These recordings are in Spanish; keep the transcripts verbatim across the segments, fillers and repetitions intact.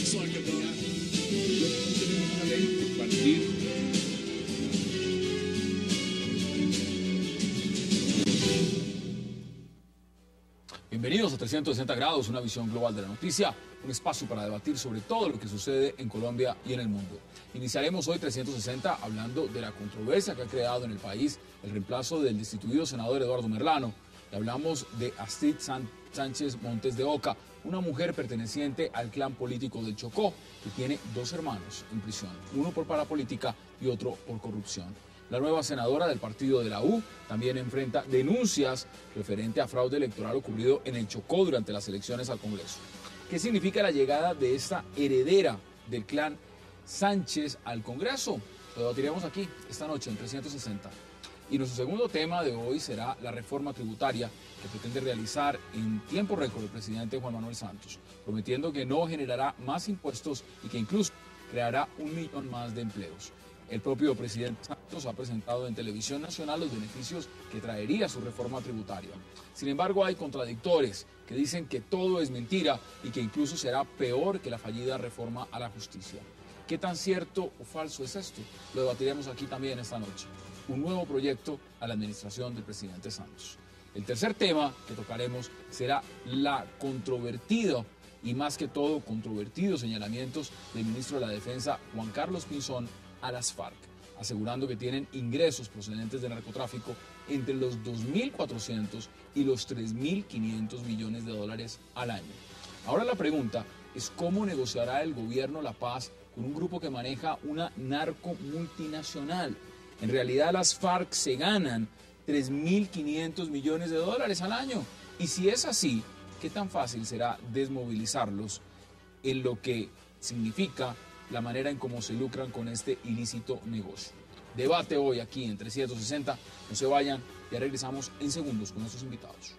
Bienvenidos a trescientos sesenta grados, una visión global de la noticia, un espacio para debatir sobre todo lo que sucede en Colombia y en el mundo. Iniciaremos hoy trescientos sesenta hablando de la controversia que ha creado en el país el reemplazo del destituido senador Eduardo Merlano. Y hablamos de Astrid Sánchez Montes de Oca, una mujer perteneciente al clan político del Chocó, que tiene dos hermanos en prisión, uno por parapolítica y otro por corrupción. La nueva senadora del partido de la U también enfrenta denuncias referente a fraude electoral ocurrido en el Chocó durante las elecciones al Congreso. ¿Qué significa la llegada de esta heredera del clan Sánchez al Congreso? Lo debatiremos aquí esta noche en trescientos sesenta. Y nuestro segundo tema de hoy será la reforma tributaria que pretende realizar en tiempo récord el presidente Juan Manuel Santos, prometiendo que no generará más impuestos y que incluso creará un millón más de empleos. El propio presidente Santos ha presentado en Televisión Nacional los beneficios que traería su reforma tributaria. Sin embargo, hay contradictores que dicen que todo es mentira y que incluso será peor que la fallida reforma a la justicia. ¿Qué tan cierto o falso es esto? Lo debatiremos aquí también esta noche. Un nuevo proyecto a la administración del presidente Santos. El tercer tema que tocaremos será la controvertida y más que todo controvertidos señalamientos del ministro de la Defensa, Juan Carlos Pinzón, a las FARC, asegurando que tienen ingresos procedentes del narcotráfico entre los dos mil cuatrocientos y los tres mil quinientos millones de dólares al año. Ahora la pregunta es cómo negociará el gobierno la paz con un grupo que maneja una narco multinacional. En realidad las FARC se ganan tres mil quinientos millones de dólares al año. Y si es así, ¿qué tan fácil será desmovilizarlos en lo que significa la manera en cómo se lucran con este ilícito negocio? Debate hoy aquí en trescientos sesenta. No se vayan, ya regresamos en segundos con nuestros invitados.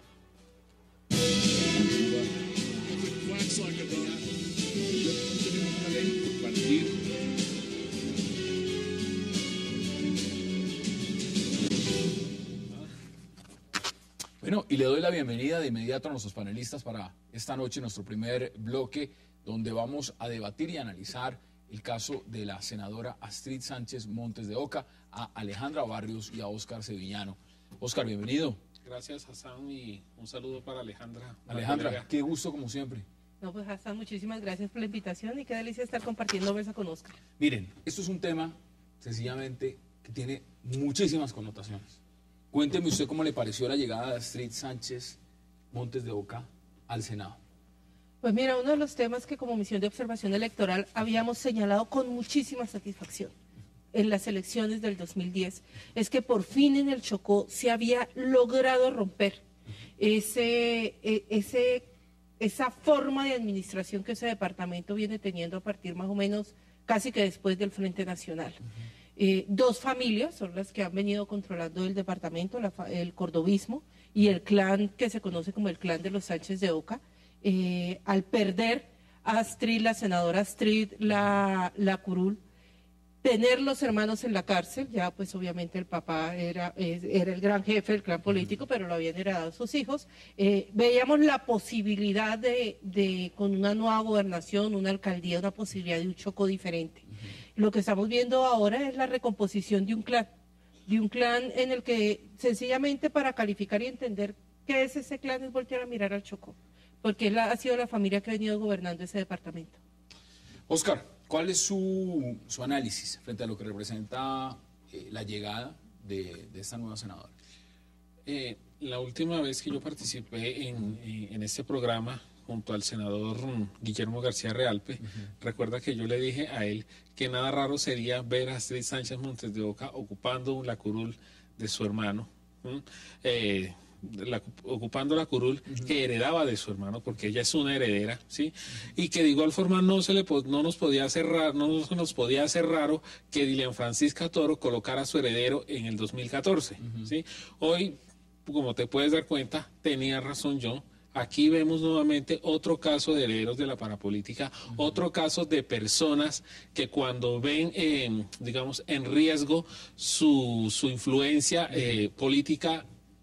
Bueno, y le doy la bienvenida de inmediato a nuestros panelistas para esta noche, nuestro primer bloque, donde vamos a debatir y analizar el caso de la senadora Astrid Sánchez Montes de Oca, a Alejandra Barrios y a Óscar Sevillano. Óscar, bienvenido. Gracias, Hassan, y un saludo para Alejandra. Alejandra, qué gusto como siempre. No, pues Hassan, muchísimas gracias por la invitación y qué delicia estar compartiendo mesa con Óscar. Miren, esto es un tema sencillamente que tiene muchísimas connotaciones. Cuénteme usted cómo le pareció la llegada de Astrid Sánchez Montes de Oca al Senado. Pues mira, uno de los temas que como misión de observación electoral habíamos señalado con muchísima satisfacción en las elecciones del dos mil diez es que por fin en el Chocó se había logrado romper ese, ese, esa forma de administración que ese departamento viene teniendo a partir más o menos casi que después del Frente Nacional. Uh-huh. Eh, dos familias son las que han venido controlando el departamento, la, el cordobismo y el clan que se conoce como el clan de los Sánchez de Oca. Eh, al perder a Astrid, la senadora Astrid, la, la curul, tener los hermanos en la cárcel, ya pues obviamente el papá era, era el gran jefe del clan político, pero lo habían heredado sus hijos, eh, veíamos la posibilidad de, de, con una nueva gobernación, una alcaldía, una posibilidad de un Chocó diferente. Uh-huh. Lo que estamos viendo ahora es la recomposición de un clan, de un clan en el que sencillamente para calificar y entender qué es ese clan es voltear a mirar al Chocó, porque él ha sido la familia que ha venido gobernando ese departamento. Óscar, ¿cuál es su, su análisis frente a lo que representa eh, la llegada de, de esta nueva senadora? Eh, la última vez que yo participé en, en este programa junto al senador Guillermo García Realpe, uh-huh. recuerda que yo le dije a él que nada raro sería ver a Astrid Sánchez Montes de Oca ocupando la curul de su hermano, ¿sí? eh, La, ocupando la curul uh-huh. que heredaba de su hermano, porque ella es una heredera, ¿sí? Uh-huh. Y que de igual forma no se le no nos podía hacer raro, no nos podía hacer raro que Dilian Francisca Toro colocara a su heredero en el dos mil catorce, uh-huh. ¿sí? Hoy, como te puedes dar cuenta, tenía razón yo. Aquí vemos nuevamente otro caso de herederos de la parapolítica, uh-huh. otro caso de personas que cuando ven, eh, digamos, en riesgo su, su influencia uh-huh. eh, política,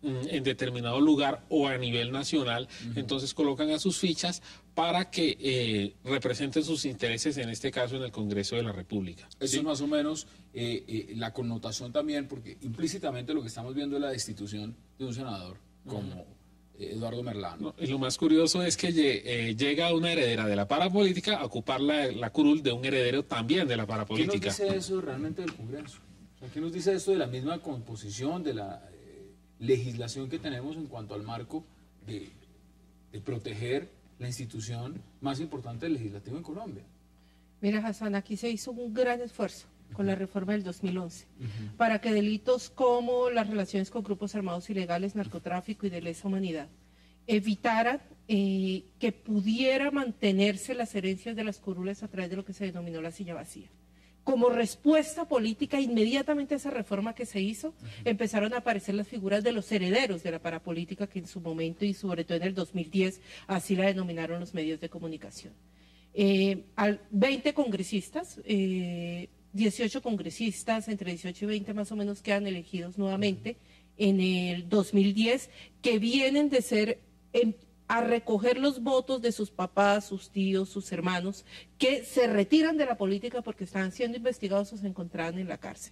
en determinado lugar o a nivel nacional, uh-huh. entonces colocan a sus fichas para que eh, representen sus intereses, en este caso en el Congreso de la República. Eso ¿sí? es más o menos eh, eh, la connotación también, porque implícitamente lo que estamos viendo es la destitución de un senador como uh-huh. Eduardo Merlano. No, y lo más curioso es que eh, llega una heredera de la parapolítica a ocupar la, la curul de un heredero también de la parapolítica. ¿Qué nos dice eso realmente del Congreso? O sea, ¿qué nos dice esto de la misma composición, de la eh, legislación que tenemos en cuanto al marco de, de proteger la institución más importante del legislativo en Colombia? Mira, Hassan, aquí se hizo un gran esfuerzo con la reforma del dos mil once, uh-huh. para que delitos como las relaciones con grupos armados ilegales, narcotráfico y de lesa humanidad evitaran eh, que pudiera mantenerse las herencias de las curules a través de lo que se denominó la silla vacía. Como respuesta política, inmediatamente a esa reforma que se hizo, uh-huh. empezaron a aparecer las figuras de los herederos de la parapolítica, que en su momento y sobre todo en el dos mil diez así la denominaron los medios de comunicación. Eh, al veinte congresistas, eh, dieciocho congresistas, entre dieciocho y veinte más o menos quedan elegidos nuevamente en el dos mil diez, que vienen de ser en, a recoger los votos de sus papás, sus tíos, sus hermanos, que se retiran de la política porque estaban siendo investigados o se encontraban en la cárcel.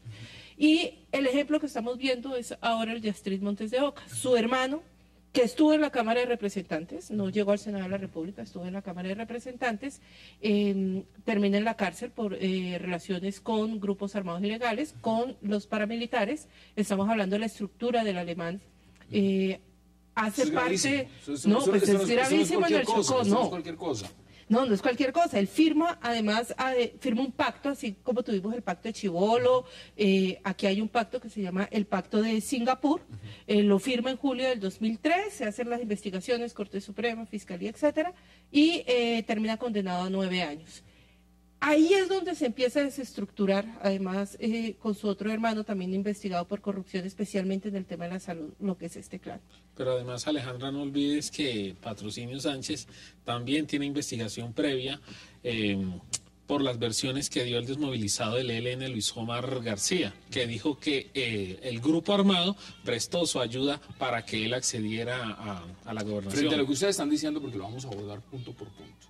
Y el ejemplo que estamos viendo es ahora el de Astrid Montes de Oca, su hermano, que estuvo en la Cámara de Representantes, no llegó al Senado de la República, estuvo en la Cámara de Representantes, eh, termina en la cárcel por eh, relaciones con grupos armados ilegales, con los paramilitares. Estamos hablando de la estructura del alemán. Eh, hace eso parte... Eso, eso, no, eso, pues eso, es gravísimo en el Chocó, no. No es cualquier cosa. No, no es cualquier cosa. Él firma, además, eh, firma un pacto, así como tuvimos el pacto de Chibolo. Eh, aquí hay un pacto que se llama el Pacto de Singapur. Eh, lo firma en julio del dos mil tres, se hacen las investigaciones, Corte Suprema, Fiscalía, etcétera, y eh, termina condenado a nueve años. Ahí es donde se empieza a desestructurar, además, eh, con su otro hermano también investigado por corrupción, especialmente en el tema de la salud, lo que es este clan. Pero además, Alejandra, no olvides que Patrocinio Sánchez también tiene investigación previa eh, por las versiones que dio el desmovilizado del E L N, Luis Omar García, que dijo que eh, el grupo armado prestó su ayuda para que él accediera a, a la gobernación. Frente a lo que ustedes están diciendo, porque lo vamos a abordar punto por punto.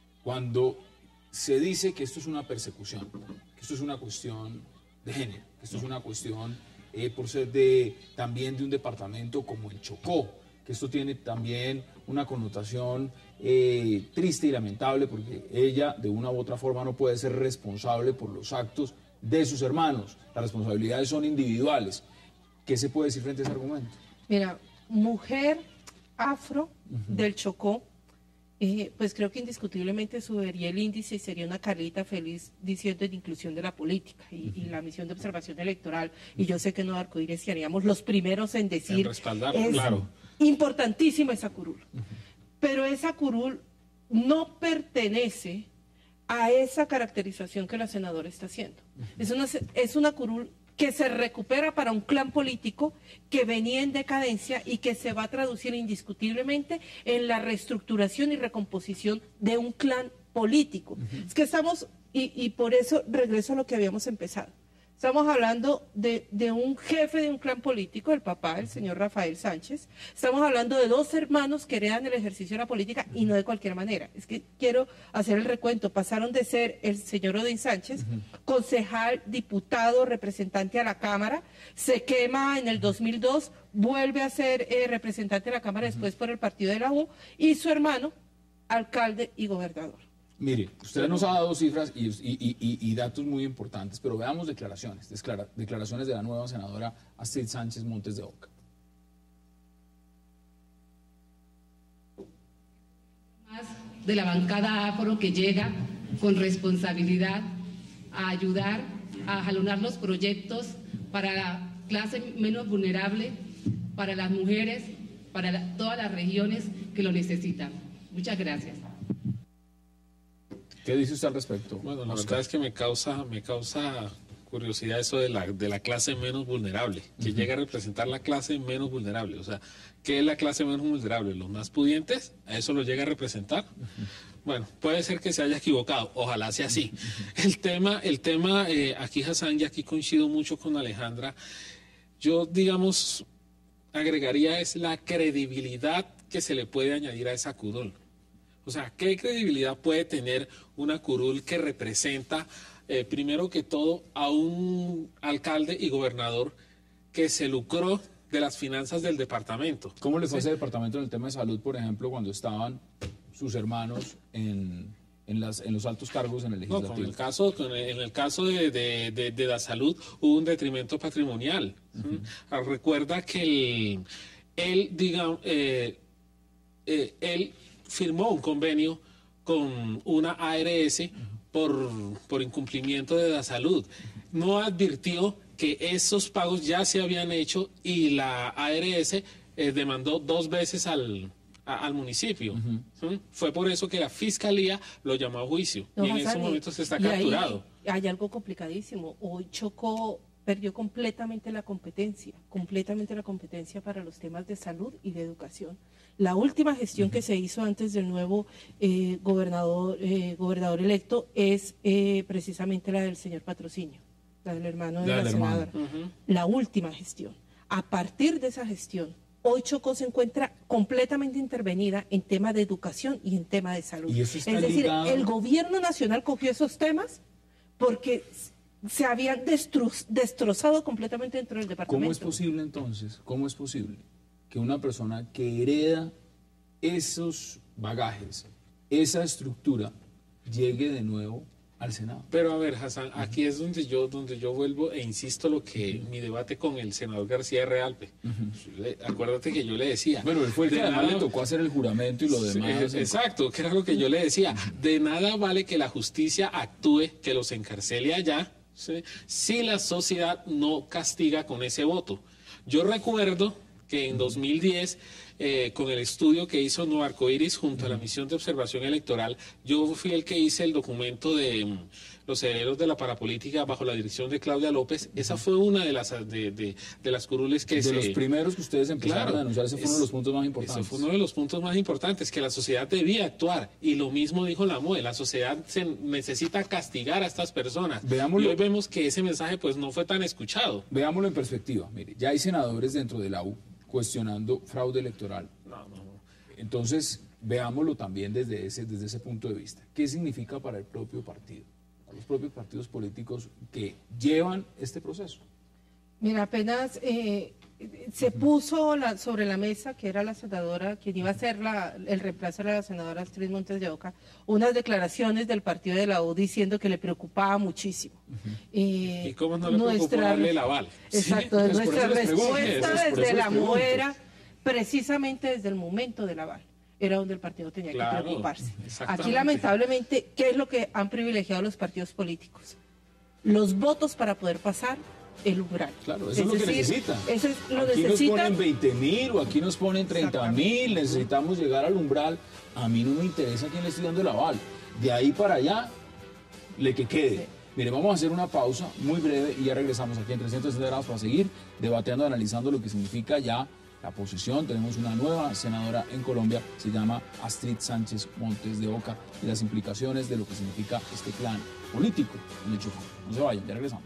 Cuando se dice que esto es una persecución, que esto es una cuestión de género, que esto es una cuestión eh, por ser de, también de un departamento como el Chocó, que esto tiene también una connotación eh, triste y lamentable, porque ella de una u otra forma no puede ser responsable por los actos de sus hermanos. Las responsabilidades son individuales. ¿Qué se puede decir frente a ese argumento? Mira, mujer afro uh-huh. del Chocó, Eh, pues creo que indiscutiblemente subiría el índice y sería una Carlita feliz diciendo de inclusión de la política y, uh-huh. y la misión de observación electoral. Y yo sé que no Arcoíris seríamos los primeros en decir, en respaldarlo, es claro. importantísima esa curul. Uh-huh. Pero esa curul no pertenece a esa caracterización que la senadora está haciendo. Uh-huh. Es una, es una curul que se recupera para un clan político que venía en decadencia y que se va a traducir indiscutiblemente en la reestructuración y recomposición de un clan político. Uh-huh. Es que estamos, y, y por eso regreso a lo que habíamos empezado, estamos hablando de, de un jefe de un clan político, el papá, el señor Rafael Sánchez. Estamos hablando de dos hermanos que heredan el ejercicio de la política y no de cualquier manera. Es que quiero hacer el recuento. Pasaron de ser el señor Odín Sánchez, uh-huh. concejal, diputado, representante a la Cámara, se quema en el dos mil dos, vuelve a ser eh, representante de la Cámara uh-huh. después por el partido de la U, y su hermano, alcalde y gobernador. Mire, usted nos ha dado cifras y, y, y, y datos muy importantes, pero veamos declaraciones, declara, declaraciones de la nueva senadora Astrid Sánchez Montes de Oca. Más de la bancada afro que llega con responsabilidad a ayudar a jalonar los proyectos para la clase menos vulnerable, para las mujeres, para la, todas las regiones que lo necesitan. Muchas gracias. ¿Qué dice usted al respecto? Bueno, la Oscar? verdad es que me causa, me causa curiosidad eso de la, de la clase menos vulnerable, que uh-huh. llega a representar la clase menos vulnerable. O sea, ¿qué es la clase menos vulnerable? ¿Los más pudientes? ¿A eso lo llega a representar? Uh-huh. Bueno, puede ser que se haya equivocado, ojalá sea así. Uh-huh. El tema, el tema eh, aquí Hassan, y aquí coincido mucho con Alejandra, yo digamos... agregaría es la credibilidad que se le puede añadir a esa curul. O sea, ¿qué credibilidad puede tener una curul que representa, eh, primero que todo, a un alcalde y gobernador que se lucró de las finanzas del departamento? ¿Cómo le fue a ¿Sí? ese departamento en el tema de salud, por ejemplo, cuando estaban sus hermanos en, en, las, en los altos cargos en el No, legislativo? con el caso, con el- en el caso de, de, de, de la salud hubo un detrimento patrimonial. Uh-huh. Ah, recuerda que el, él, digamos, eh, eh, él firmó un convenio con una A R S por, por incumplimiento de la salud. No advirtió que esos pagos ya se habían hecho y la A R S eh, demandó dos veces al, a, al municipio. Uh-huh. ¿Sí? Fue por eso que la fiscalía lo llamó a juicio. No, y en Hassan, ese momento se está y ahí capturado. Hay algo complicadísimo. Hoy Chocó perdió completamente la competencia, completamente la competencia para los temas de salud y de educación. La última gestión uh-huh. que se hizo antes del nuevo eh, gobernador, eh, gobernador electo es eh, precisamente la del señor Patrocinio, la del hermano de la, la senadora. Uh-huh. La última gestión. A partir de esa gestión, hoy Chocó se encuentra completamente intervenida en tema de educación y en tema de salud. ¿Y eso está es decir, ligado? El gobierno nacional cogió esos temas porque se habían destro destrozado completamente dentro del departamento. ¿Cómo es posible entonces, cómo es posible que una persona que hereda esos bagajes, esa estructura, llegue de nuevo al Senado? Pero a ver, Hassan, aquí es donde yo donde yo vuelvo e insisto lo que mi debate con el senador García Realpe. Uh-huh. le, acuérdate que yo le decía. Bueno, él fue el que además nada, le tocó hacer el juramento y lo demás. Eh, exacto, que era lo que yo le decía. De nada vale que la justicia actúe, que los encarcele allá, ¿sí? Si la sociedad no castiga con ese voto. Yo recuerdo que en dos mil diez, eh, con el estudio que hizo Nuevo Arcoiris junto a la misión de observación electoral, yo fui el que hice el documento de um, los herederos de la parapolítica bajo la dirección de Claudia López. Esa fue una de las de, de, de las curules que de se... De los primeros que ustedes empezaron claro, a denunciar, ese fue es, uno de los puntos más importantes. Ese fue uno de los puntos más importantes, que la sociedad debía actuar. Y lo mismo dijo la M O E, la sociedad se necesita castigar a estas personas. Veámoslo, y hoy vemos que ese mensaje pues no fue tan escuchado. Veámoslo en perspectiva. Mire, ya hay senadores dentro de la U cuestionando fraude electoral. No, no, no. Entonces, veámoslo también desde ese, desde ese punto de vista. ¿Qué significa para el propio partido, para los propios partidos políticos que llevan este proceso? Mira, apenas eh, se uh-huh. puso la, sobre la mesa, que era la senadora, quien iba a ser la, el reemplazo de la senadora Astrid Montes de Oca, unas declaraciones del partido de la U diciendo que le preocupaba muchísimo. Uh-huh. eh, ¿Y cómo no le nuestra, preocupó darle el aval? Exacto, ¿Sí? nuestra respuesta pregunto, desde la M O E era precisamente desde el momento del aval. Era donde el partido tenía claro, que preocuparse. Aquí, lamentablemente, ¿qué es lo que han privilegiado los partidos políticos? Los votos para poder pasar el umbral. Claro, eso es, es lo decir, que necesitan. Eso es, lo aquí necesitan. nos ponen veinte mil o aquí nos ponen treinta mil, necesitamos llegar al umbral. A mí no me interesa quién le estoy dando el aval. De ahí para allá, le que quede. Sí. Mire, vamos a hacer una pausa muy breve y ya regresamos aquí en trescientos sesenta grados para seguir debatiendo, analizando lo que significa ya la posición. Tenemos una nueva senadora en Colombia, se llama Astrid Sánchez Montes de Oca, y las implicaciones de lo que significa este plan político en el Chocó. No se vayan, ya regresamos.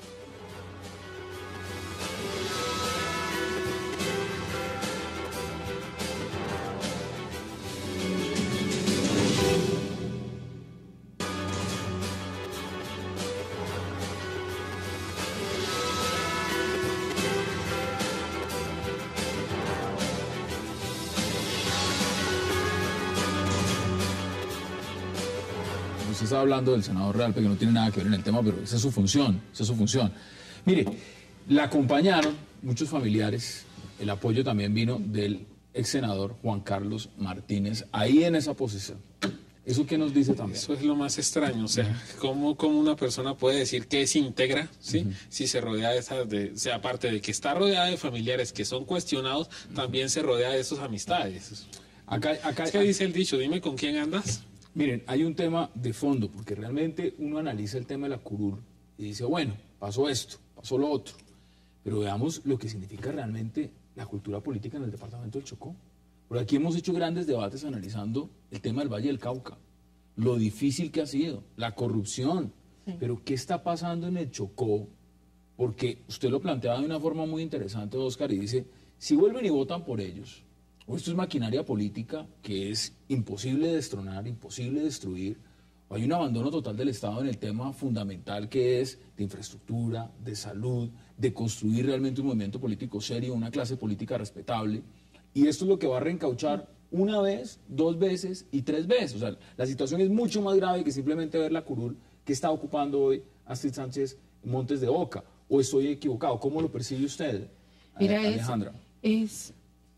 Usted está hablando del senador Realpe, que no tiene nada que ver en el tema, pero esa es su función, esa es su función. Mire, la acompañaron muchos familiares, el apoyo también vino del ex senador Juan Carlos Martínez, ahí en esa posición. ¿Eso qué nos dice también? Eso es lo más extraño, o sea, ¿cómo, cómo una persona puede decir que es íntegra, ¿sí? Uh-huh. Si se rodea de esas, de, o sea, aparte de que está rodeada de familiares que son cuestionados, uh-huh. también se rodea de sus amistades. Acá, acá, es que dice el dicho, dime con quién andas. Miren, hay un tema de fondo, porque realmente uno analiza el tema de la curul y dice, bueno, pasó esto, pasó lo otro, pero veamos lo que significa realmente la cultura política en el departamento del Chocó. Por aquí hemos hecho grandes debates analizando el tema del Valle del Cauca, lo difícil que ha sido, la corrupción, sí. Pero ¿qué está pasando en el Chocó? Porque usted lo planteaba de una forma muy interesante, Oscar, y dice, si vuelven y votan por ellos, o esto es maquinaria política que es imposible destronar, imposible destruir, o hay un abandono total del Estado en el tema fundamental que es de infraestructura, de salud, de construir realmente un movimiento político serio, una clase política respetable, y esto es lo que va a reencauchar una vez, dos veces y tres veces. O sea, la situación es mucho más grave que simplemente ver la curul que está ocupando hoy Astrid Sánchez Montes de Oca. ¿O estoy equivocado? ¿Cómo lo percibe usted, Mira, Alejandra? Es,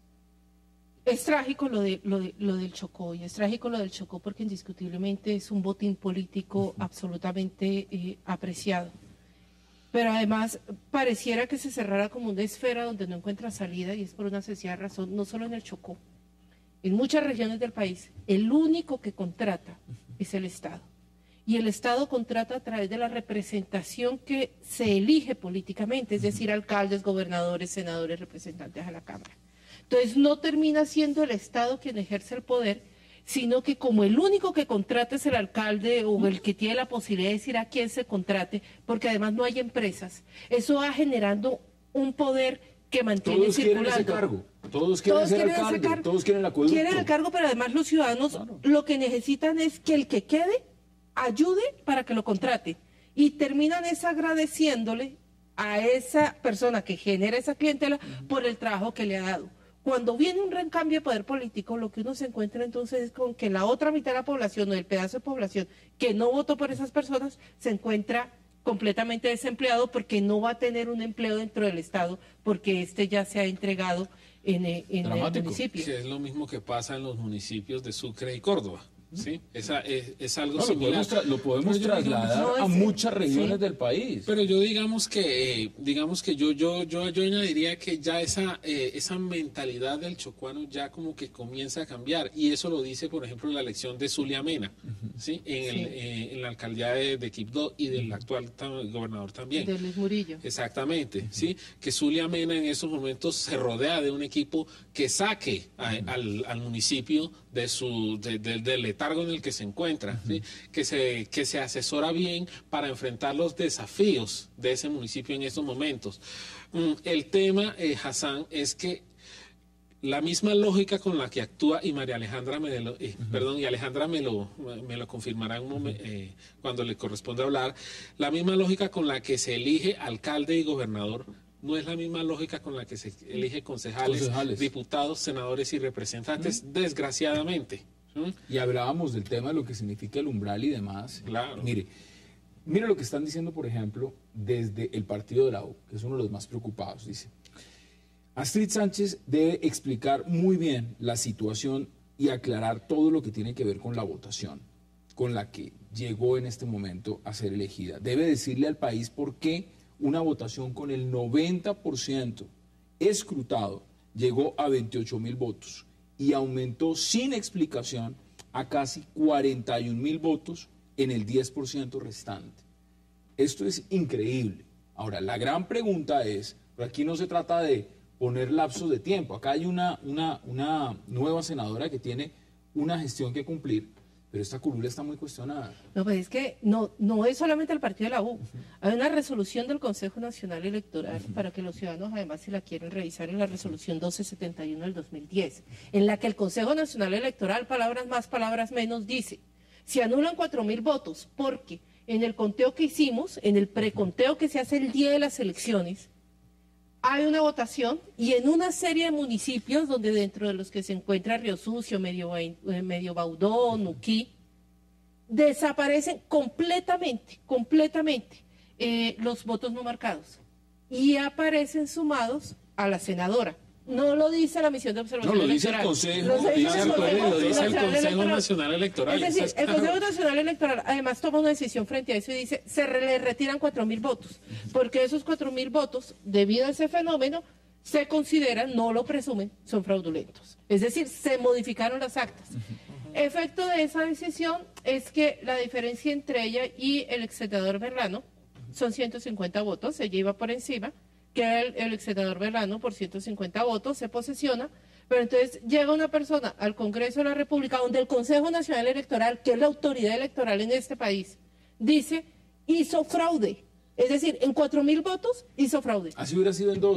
es, es trágico lo, de, lo, de, lo del Chocó, y es trágico lo del Chocó porque indiscutiblemente es un botín político uh-huh. absolutamente eh, apreciado. Pero además pareciera que se cerrara como una esfera donde no encuentra salida, y es por una sencilla razón, no solo en el Chocó. En muchas regiones del país, el único que contrata es el Estado. Y el Estado contrata a través de la representación que se elige políticamente, es decir, alcaldes, gobernadores, senadores, representantes a la Cámara. Entonces no termina siendo el Estado quien ejerce el poder, sino que como el único que contrata es el alcalde o el que tiene la posibilidad de decir a quién se contrate, porque además no hay empresas, eso va generando un poder que mantiene todos circulando. Quieren ese cargo. Todos quieren todos ser quieren alcalde, ese cargo. Todos quieren el acueducto. Quieren el cargo, pero además los ciudadanos claro. lo que necesitan es que el que quede ayude para que lo contrate. Y terminan es agradeciéndole a esa persona que genera esa clientela uh-huh. por el trabajo que le ha dado. Cuando viene un recambio de poder político, lo que uno se encuentra entonces es con que la otra mitad de la población o el pedazo de población que no votó por esas personas se encuentra completamente desempleado porque no va a tener un empleo dentro del Estado porque este ya se ha entregado en, en el municipio. Que es lo mismo que pasa en los municipios de Sucre y Córdoba. Sí, Esa es, es algo no, similar. Lo podemos, lo podemos trasladar digamos, no, a muchas regiones sí. del país. Pero yo digamos que, eh, digamos que yo, yo, yo, yo añadiría que ya esa, eh, esa mentalidad del chocuano ya como que comienza a cambiar, y eso lo dice, por ejemplo, la elección de Zulia Mena, uh-huh. ¿sí? En, el, sí. eh, en la alcaldía de, de Quibdó y del actual tam, gobernador también. De Luis Murillo. Exactamente, uh-huh. sí, que Zulia Mena en esos momentos se rodea de un equipo que saque a, uh-huh. al, al municipio de su, de, de, del letargo en el que se encuentra, uh-huh. ¿sí? que, se, que se asesora bien para enfrentar los desafíos de ese municipio en estos momentos. Mm, el tema, eh, Hassan, es que la misma lógica con la que actúa, y María Alejandra me lo, eh, uh-huh. perdón, y Alejandra me lo, me lo confirmará un momen, eh, cuando le corresponde hablar, la misma lógica con la que se elige alcalde y gobernador no es la misma lógica con la que se elige concejales, concejales. diputados, senadores y representantes, uh-huh. desgraciadamente. ¿Mm? Y hablábamos del tema de lo que significa el umbral y demás. Claro. Mire, mire lo que están diciendo, por ejemplo, desde el partido de la U, que es uno de los más preocupados. Dice, Astrid Sánchez debe explicar muy bien la situación y aclarar todo lo que tiene que ver con la votación con la que llegó en este momento a ser elegida. Debe decirle al país por qué una votación con el noventa por ciento escrutado llegó a veintiocho mil votos y aumentó sin explicación a casi cuarenta y un mil votos en el diez por ciento restante. Esto es increíble. Ahora, la gran pregunta es, pero aquí no se trata de poner lapsos de tiempo. Acá hay una, una, una nueva senadora que tiene una gestión que cumplir, pero esta curula está muy cuestionada. No, pues es que no, no es solamente el partido de la U. Uh-huh. Hay una resolución del Consejo Nacional Electoral, uh-huh. para que los ciudadanos, además, si la quieren revisar, en la resolución doce setenta y uno del dos mil diez, en la que el Consejo Nacional Electoral, palabras más, palabras menos, dice, se anulan cuatro mil votos porque en el conteo que hicimos, en el preconteo que se hace el día de las elecciones, hay una votación y en una serie de municipios, donde dentro de los que se encuentra Río Sucio, Medio, Medio Baudó, Nuquí, desaparecen completamente, completamente eh, los votos no marcados y aparecen sumados a la senadora. No lo dice la misión de observación no, lo dice electoral. El Consejo, lo dice, dice el, Consejo, lo dice el Consejo Electoral. Nacional Electoral. Es decir, el Consejo Nacional Electoral además toma una decisión frente a eso y dice, se re, le retiran cuatro mil votos, porque esos cuatro mil votos, debido a ese fenómeno, se consideran, no lo presumen, son fraudulentos. Es decir, se modificaron las actas. Uh-huh. Efecto de esa decisión es que la diferencia entre ella y el exsenador Berlano son ciento cincuenta votos, ella iba por encima, que el, el exsenador Berlano por ciento cincuenta votos se posesiona, pero entonces llega una persona al Congreso de la República, donde el Consejo Nacional Electoral, que es la autoridad electoral en este país, dice, hizo fraude. Es decir, en cuatro mil votos hizo fraude. Así hubiera sido en dos.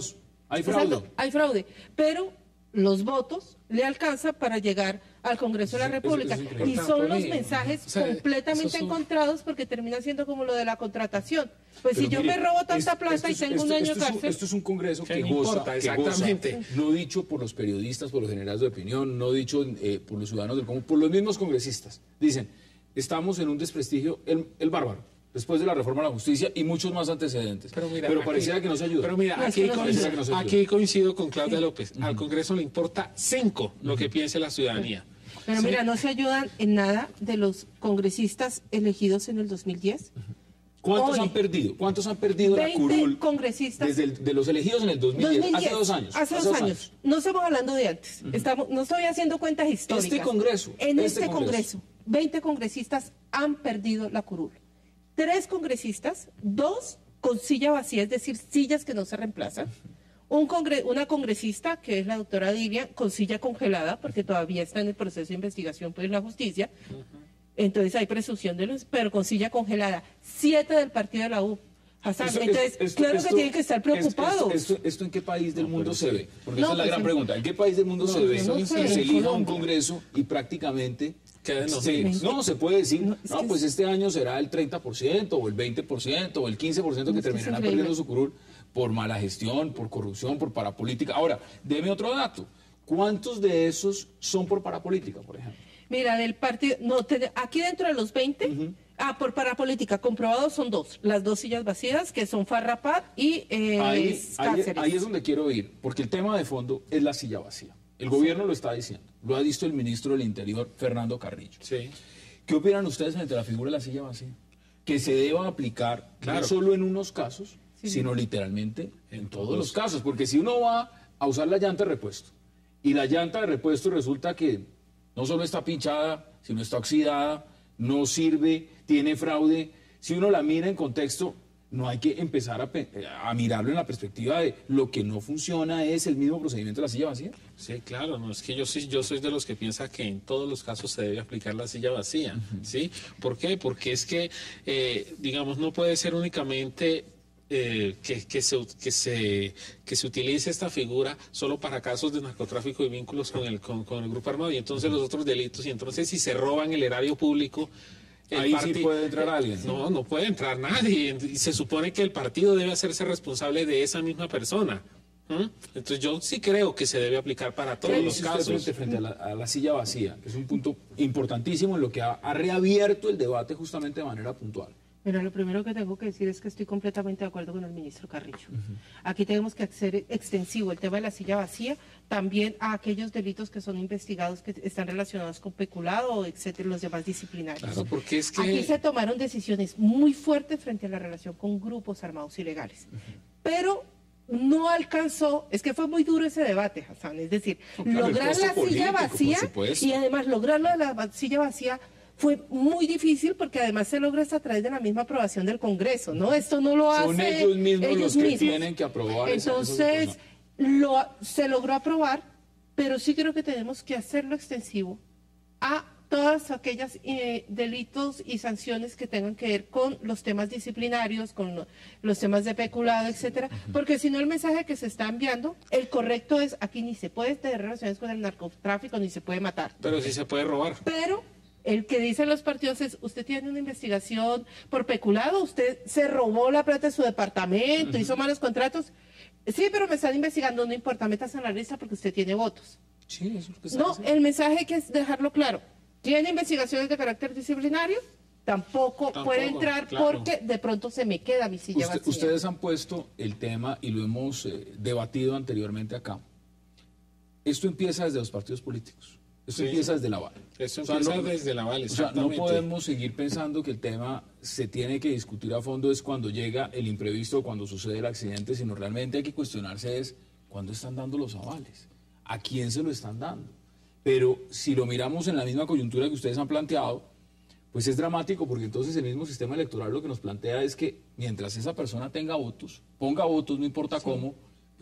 Hay fraude. Exacto, hay fraude, pero los votos le alcanzan para llegar al Congreso de la República. Eso, eso es y son los mensajes o sea, completamente son... encontrados porque termina siendo como lo de la contratación. Pues Pero si yo mire, me robo tanta esto, plata esto y es, tengo esto, un año de esto es un, cárcel... esto es un Congreso que, que goza, importa, que exactamente. goza, no dicho por los periodistas, por los generales de opinión, no dicho eh, por los ciudadanos del común, por los mismos congresistas. Dicen, estamos en un desprestigio, el, el bárbaro. Después de la reforma a la justicia y muchos más antecedentes. Pero, mira, pero aquí, pareciera que no se ayuda. Pero mira, No, aquí, no coincido, que no se ayuda. aquí coincido con Claudia López. Al Congreso le importa cinco lo que piense la ciudadanía. Pero ¿Sí? mira, no se ayudan en nada de los congresistas elegidos en el dos mil diez. ¿Cuántos Hoy, han perdido? ¿Cuántos han perdido la veinte curul congresistas. desde el, de los elegidos en el dos mil diez? dos mil diez, Hace dos años. Hace dos años. No estamos hablando de antes. Estamos, no estoy haciendo cuentas históricas. Este Congreso, En este este, Congreso. Congreso, veinte congresistas han perdido la curul. Tres congresistas, dos con silla vacía, es decir, sillas que no se reemplazan. Un congre una congresista, que es la doctora Dilia, con silla congelada, porque todavía está en el proceso de investigación por la justicia. Entonces hay presunción de los, pero con silla congelada. Siete del partido de la U. Hassan, Esto- entonces, esto- claro esto- que tienen que estar preocupados. Esto, esto, esto en qué país del mundo se ve? Porque No, esa es la pues gran en- pregunta. ¿En qué país del mundo No, se ve no que sé, se en elija un Colombia. Congreso y prácticamente Queda en los se- mismos. no, se puede decir, No, no, es que pues es- este año será el treinta por ciento o el veinte por ciento o el quince por ciento que Es que es terminarán increíble. perdiendo su curul por mala gestión, por corrupción, por parapolítica. Ahora, deme otro dato. ¿Cuántos de esos son por parapolítica, por ejemplo? Mira, del partido, no, te- aquí dentro de los veinte, ah, por parapolítica, comprobados son dos, las dos sillas vacías, que son Farrapad y eh, Ahí, ahí, Cáceres. ahí es donde quiero ir, porque el tema de fondo es la silla vacía. El gobierno lo está diciendo, lo ha dicho el ministro del Interior, Fernando Carrillo. Sí. ¿Qué opinan ustedes frente a la figura de la silla vacía? Que se deba aplicar Claro. no solo en unos casos, Sí. sino literalmente en, En todos todos. los casos. Porque si uno va a usar la llanta de repuesto y la llanta de repuesto resulta que no solo está pinchada, sino está oxidada, no sirve, tiene fraude, si uno la mira en contexto, no hay que empezar a, pe- a mirarlo en la perspectiva de lo que no funciona es el mismo procedimiento de la silla vacía. Sí, claro, no es que yo sí, yo soy de los que piensa que en todos los casos se debe aplicar la silla vacía, ¿sí? ¿Por qué? Porque es que, eh, digamos, no puede ser únicamente eh, que, que, se, que, se, que se utilice esta figura solo para casos de narcotráfico y vínculos con el, con, con el grupo armado y entonces los otros delitos y entonces si se roban el erario público. el Ahí sí parti- puede entrar alguien. No, no puede entrar nadie. Y se supone que el partido debe hacerse responsable de esa misma persona. ¿Mm? Entonces yo sí creo que se debe aplicar para todos ¿Qué los dice usted casos. frente, frente a, la, a la silla vacía? Que es un punto importantísimo en lo que ha, ha reabierto el debate justamente de manera puntual. Mira, lo primero que tengo que decir es que estoy completamente de acuerdo con el ministro Carrillo. Aquí tenemos que hacer extensivo el tema de la silla vacía también a aquellos delitos que son investigados que están relacionados con peculado, etcétera, los demás disciplinarios. Claro, porque es que... Aquí se tomaron decisiones muy fuertes frente a la relación con grupos armados ilegales. Pero no alcanzó, es que fue muy duro ese debate, Hassan, es decir, No, claro, el lograr costo la político, silla por vacía supuesto. y además lograr lo de la va- silla vacía fue muy difícil porque además se logra esto a través de la misma aprobación del Congreso, ¿no? Esto no lo Son hace ellos mismos los que mismos. tienen que aprobar esa- Entonces, esas lo, se logró aprobar, pero sí creo que tenemos que hacerlo extensivo a todas aquellas eh, delitos y sanciones que tengan que ver con los temas disciplinarios, con lo- los temas de peculado, etcétera, porque si no el mensaje que se está enviando, el correcto es aquí ni se puede tener relaciones con el narcotráfico ni se puede matar. Pero sí se puede robar. Pero el que dicen los partidos es, usted tiene una investigación por peculado, usted se robó la plata de su departamento, hizo malos contratos. Sí, pero me están investigando, no importa, metas en la lista porque usted tiene votos. Sí, eso es lo que está No, diciendo. el mensaje hay que dejarlo claro. ¿Tiene investigaciones de carácter disciplinario? Tampoco, Tampoco, puede entrar claro. porque de pronto se me queda mi silla Usted- vacía. ustedes han puesto el tema y lo hemos eh, debatido anteriormente acá. Esto empieza desde los partidos políticos. Esto Sí. empieza desde la base. Eso O sea, empieza no- desde la Aval, O sea, no exactamente. podemos seguir pensando que el tema se tiene que discutir a fondo es cuando llega el imprevisto o cuando sucede el accidente, sino realmente hay que cuestionarse es cuándo están dando los avales, a quién se lo están dando. Pero si lo miramos en la misma coyuntura que ustedes han planteado, pues es dramático porque entonces el mismo sistema electoral lo que nos plantea es que mientras esa persona tenga votos, ponga votos, no importa cómo, pues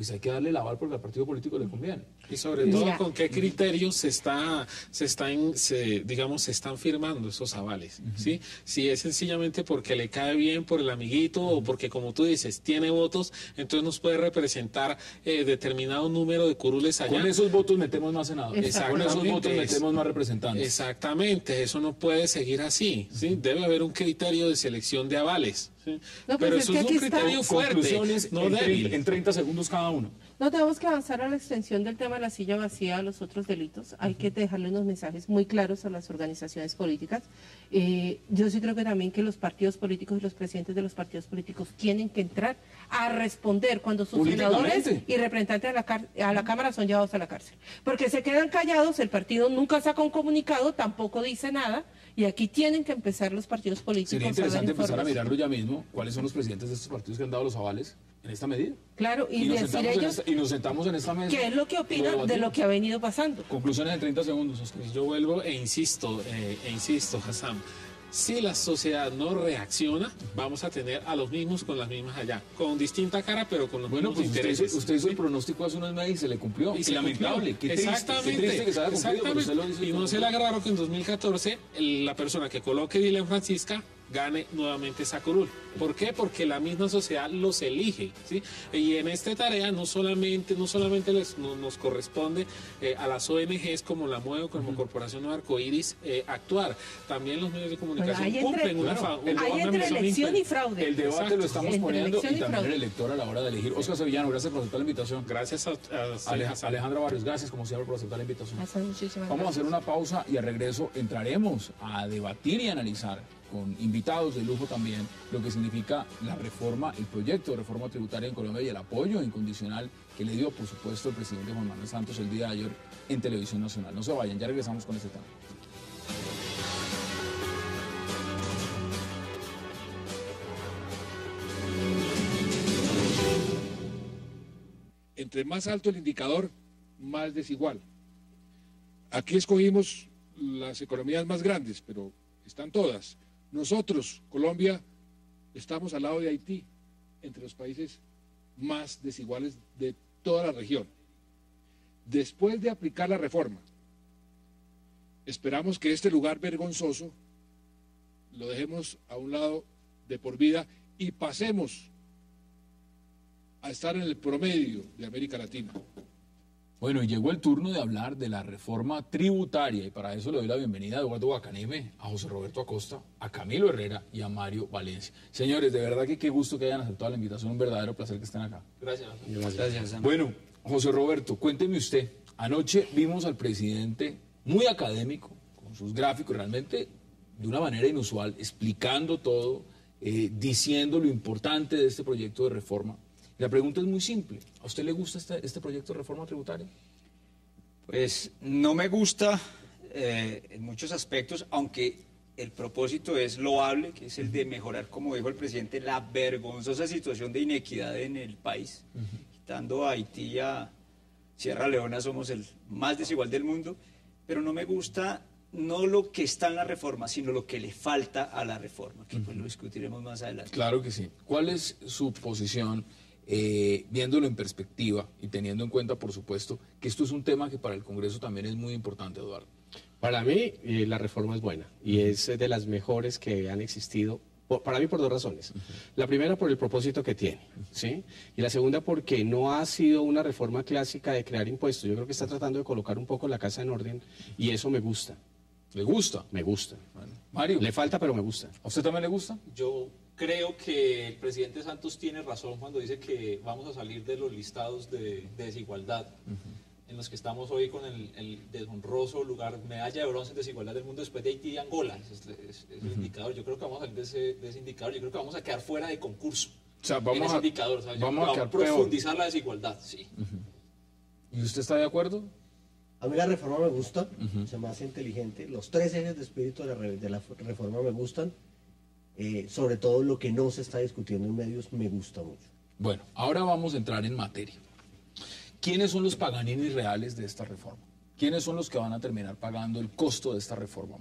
pues hay que darle el aval porque al partido político le conviene. Y sobre todo, Mira. ¿con qué criterios se está, se están, se, digamos, se están firmando esos avales? Uh-huh. ¿Sí? Si es sencillamente porque le cae bien por el amiguito uh-huh. o porque, como tú dices, tiene votos, entonces nos puede representar eh, determinado número de curules allá. Con esos votos metemos más senadores. Con esos votos metemos más representantes. Exactamente, eso no puede seguir así. ¿Sí? Uh-huh. Debe haber un criterio de selección de avales. ¿Sí? No, pero pues eso es, es un criterio fuerte, no en, débil. En treinta segundos cada uno. No tenemos que avanzar a la extensión del tema de la silla vacía a los otros delitos. Hay uh-huh. que dejarle unos mensajes muy claros a las organizaciones políticas. Eh, yo sí creo que también que los partidos políticos y los presidentes de los partidos políticos tienen que entrar a responder cuando sus senadores y representantes a la, car- a la Cámara son llevados a la cárcel. Porque se quedan callados, el partido nunca saca un comunicado, tampoco dice nada, y aquí tienen que empezar los partidos políticos. Sería interesante a empezar a mirarlo ya mismo, cuáles son los presidentes de estos partidos que han dado los avales en esta medida. Claro, y, y, nos, decir ellos, esta, y nos sentamos en esta mesa. ¿Qué es lo que opinan lo de lo que ha venido pasando? Conclusiones en treinta segundos, Oscar. Yo vuelvo e insisto, eh, e insisto, Hassam. Si la sociedad no reacciona, vamos a tener a los mismos con las mismas allá, con distinta cara, pero con los bueno, mismos pues intereses. Usted, usted hizo el pronóstico hace unos meses y se le cumplió. Y, y lamentable. Qué triste, exactamente. Qué triste que se haya cumplido, pero usted lo hizo. Y no se le haga raro que en dos mil catorce el, la persona que coloque Dylan Francisca gane nuevamente esa curul. ¿Por qué? Porque la misma sociedad los elige, ¿sí? Y en esta tarea no solamente, no solamente les, no, nos corresponde eh, a las O N Ges como la MUEO, como uh-huh. Corporación Arcoíris, eh, actuar. También los medios de comunicación bueno, cumplen entre, una, claro, una, hay una entre elección y fraude. El debate Exacto. lo estamos entre poniendo y, y también el elector a la hora de elegir. Oscar Sevillano, gracias por aceptar la invitación. Gracias a, a, a Alej- Alejandra Barrios, gracias como siempre por aceptar la invitación. Muchísimas Vamos gracias. a hacer una pausa y al regreso entraremos a debatir y analizar con invitados de lujo también, lo que significa la reforma, el proyecto de reforma tributaria en Colombia y el apoyo incondicional que le dio, por supuesto, el presidente Juan Manuel Santos el día de ayer en Televisión Nacional. No se vayan, ya regresamos con este tema. Entre más alto el indicador, más desigual. Aquí escogimos las economías más grandes, pero están todas. Nosotros, Colombia, estamos al lado de Haití, entre los países más desiguales de toda la región. Después de aplicar la reforma, esperamos que este lugar vergonzoso lo dejemos a un lado de por vida y pasemos a estar en el promedio de América Latina. Bueno, y llegó el turno de hablar de la reforma tributaria y para eso le doy la bienvenida a Eduardo Guacaneme, a José Roberto Acosta, a Camilo Herrera y a Mario Valencia. Señores, de verdad que qué gusto que hayan aceptado la invitación, un verdadero placer que estén acá. Gracias. Gracias. Gracias. Bueno, José Roberto, cuénteme usted, anoche vimos al presidente muy académico, con sus gráficos realmente de una manera inusual, explicando todo, eh, diciendo lo importante de este proyecto de reforma. La pregunta es muy simple. ¿A usted le gusta este, este proyecto de reforma tributaria? Pues no me gusta eh, en muchos aspectos, aunque el propósito es loable, que es el de mejorar, como dijo el presidente, la vergonzosa situación de inequidad en el país. Uh-huh. Quitando a Haití y a Sierra Leona somos el más desigual del mundo, pero no me gusta no lo que está en la reforma, sino lo que le falta a la reforma, que uh-huh. pues lo discutiremos más adelante. Claro que sí. ¿Cuál es su posición? Eh, viéndolo en perspectiva y teniendo en cuenta, por supuesto, que esto es un tema que para el Congreso también es muy importante, Eduardo. Para mí, eh, la reforma es buena y es de las mejores que han existido, por, para mí por dos razones. Uh-huh. La primera, por el propósito que tiene, ¿sí? Y la segunda, porque no ha sido una reforma clásica de crear impuestos. Yo creo que está tratando de colocar un poco la casa en orden y eso me gusta. ¿Le gusta? Me gusta. Bueno. Mario. Le falta, pero me gusta. ¿A usted también le gusta? Yo creo que el presidente Santos tiene razón cuando dice que vamos a salir de los listados de, de desigualdad uh-huh. en los que estamos hoy con el, el deshonroso lugar, medalla de bronce en desigualdad del mundo después de Haití y Angola. Es, es, es uh-huh. el indicador. Yo creo que vamos a salir de ese, de ese indicador. Yo creo que vamos a quedar fuera de concurso. O sea, vamos en ese a, indicador. O sea, vamos yo, a, a profundizar peor. La desigualdad. Sí. Uh-huh. ¿Y usted está de acuerdo? A mí la reforma me gusta, uh-huh. se me hace inteligente. Los tres ejes de espíritu de la, de la reforma me gustan. Eh, sobre todo lo que no se está discutiendo en medios me gusta mucho. Bueno, ahora vamos a entrar en materia. ¿Quiénes son los paganinis reales de esta reforma? ¿Quiénes son los que van a terminar pagando el costo de esta reforma, Mario?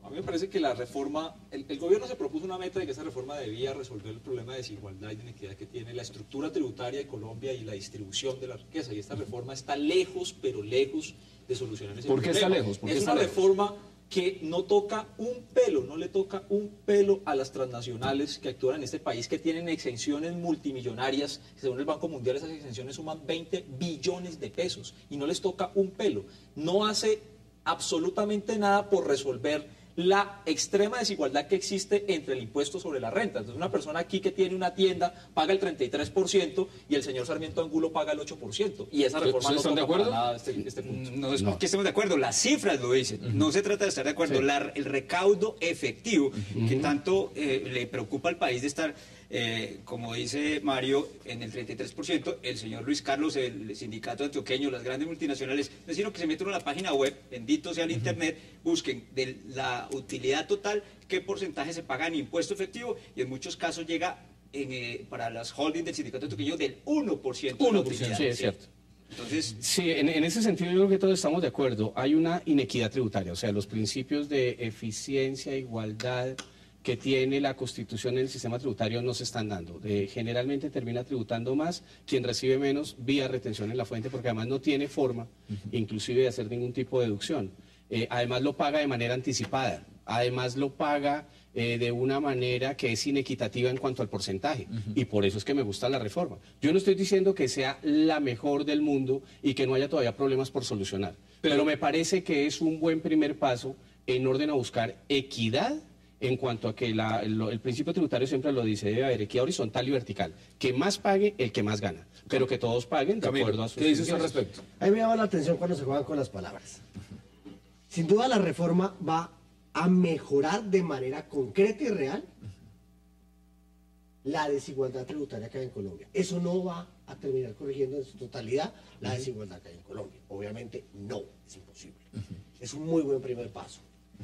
A mí me parece que la reforma, el, el gobierno se propuso una meta de que esa reforma debía resolver el problema de desigualdad y de inequidad que tiene la estructura tributaria de Colombia y la distribución de la riqueza. Y esta reforma está lejos, pero lejos de solucionar ese problema. ¿Por qué está lejos? ¿Por qué es está una lejos? reforma que no toca un pelo, no le toca un pelo a las transnacionales que actúan en este país, que tienen exenciones multimillonarias. Según el Banco Mundial, esas exenciones suman veinte billones de pesos y no les toca un pelo. No hace absolutamente nada por resolver la extrema desigualdad que existe entre el impuesto sobre la renta. Entonces, una persona aquí que tiene una tienda paga el treinta y tres por ciento y el señor Sarmiento Angulo paga el ocho por ciento. Y esa reforma no ¿Están de toca acuerdo? para nada este, este punto. No es porque estemos de acuerdo, las cifras lo dicen. Uh-huh. No se trata de estar de acuerdo. Sí. La, el recaudo efectivo uh-huh. que tanto eh, le preocupa al país de estar, eh, como dice Mario, en el treinta y tres por ciento, el señor Luis Carlos, el sindicato antioqueño, las grandes multinacionales, es decir, que se metan en la página web, bendito sea el uh-huh. internet, busquen de la utilidad total, qué porcentaje se paga en impuesto efectivo, y en muchos casos llega en, eh, para las holdings del sindicato antioqueño del uno por ciento. uno por ciento, sí, es cierto. Entonces, sí, en, en ese sentido yo creo que todos estamos de acuerdo. Hay una inequidad tributaria, o sea, los principios de eficiencia, igualdad que tiene la Constitución en el sistema tributario no se están dando. Eh, generalmente termina tributando más quien recibe menos vía retención en la fuente, porque además no tiene forma, uh-huh. inclusive, de hacer ningún tipo de deducción. Eh, además lo paga de manera anticipada, además lo paga eh, de una manera que es inequitativa en cuanto al porcentaje, uh-huh. y por eso es que me gusta la reforma. Yo no estoy diciendo que sea la mejor del mundo y que no haya todavía problemas por solucionar, pero, pero me parece que es un buen primer paso en orden a buscar equidad en cuanto a que la, el, el principio tributario siempre lo dice, debe haber equidad horizontal y vertical, que más pague el que más gana, pero que todos paguen de Camilo, acuerdo a sus ¿qué dices al respecto? A mí me llama la atención cuando se juegan con las palabras. Sin duda la reforma va a mejorar de manera concreta y real la desigualdad tributaria que hay en Colombia. Eso no va a terminar corrigiendo en su totalidad la desigualdad que hay en Colombia. Obviamente no, es imposible. Es un muy buen primer paso.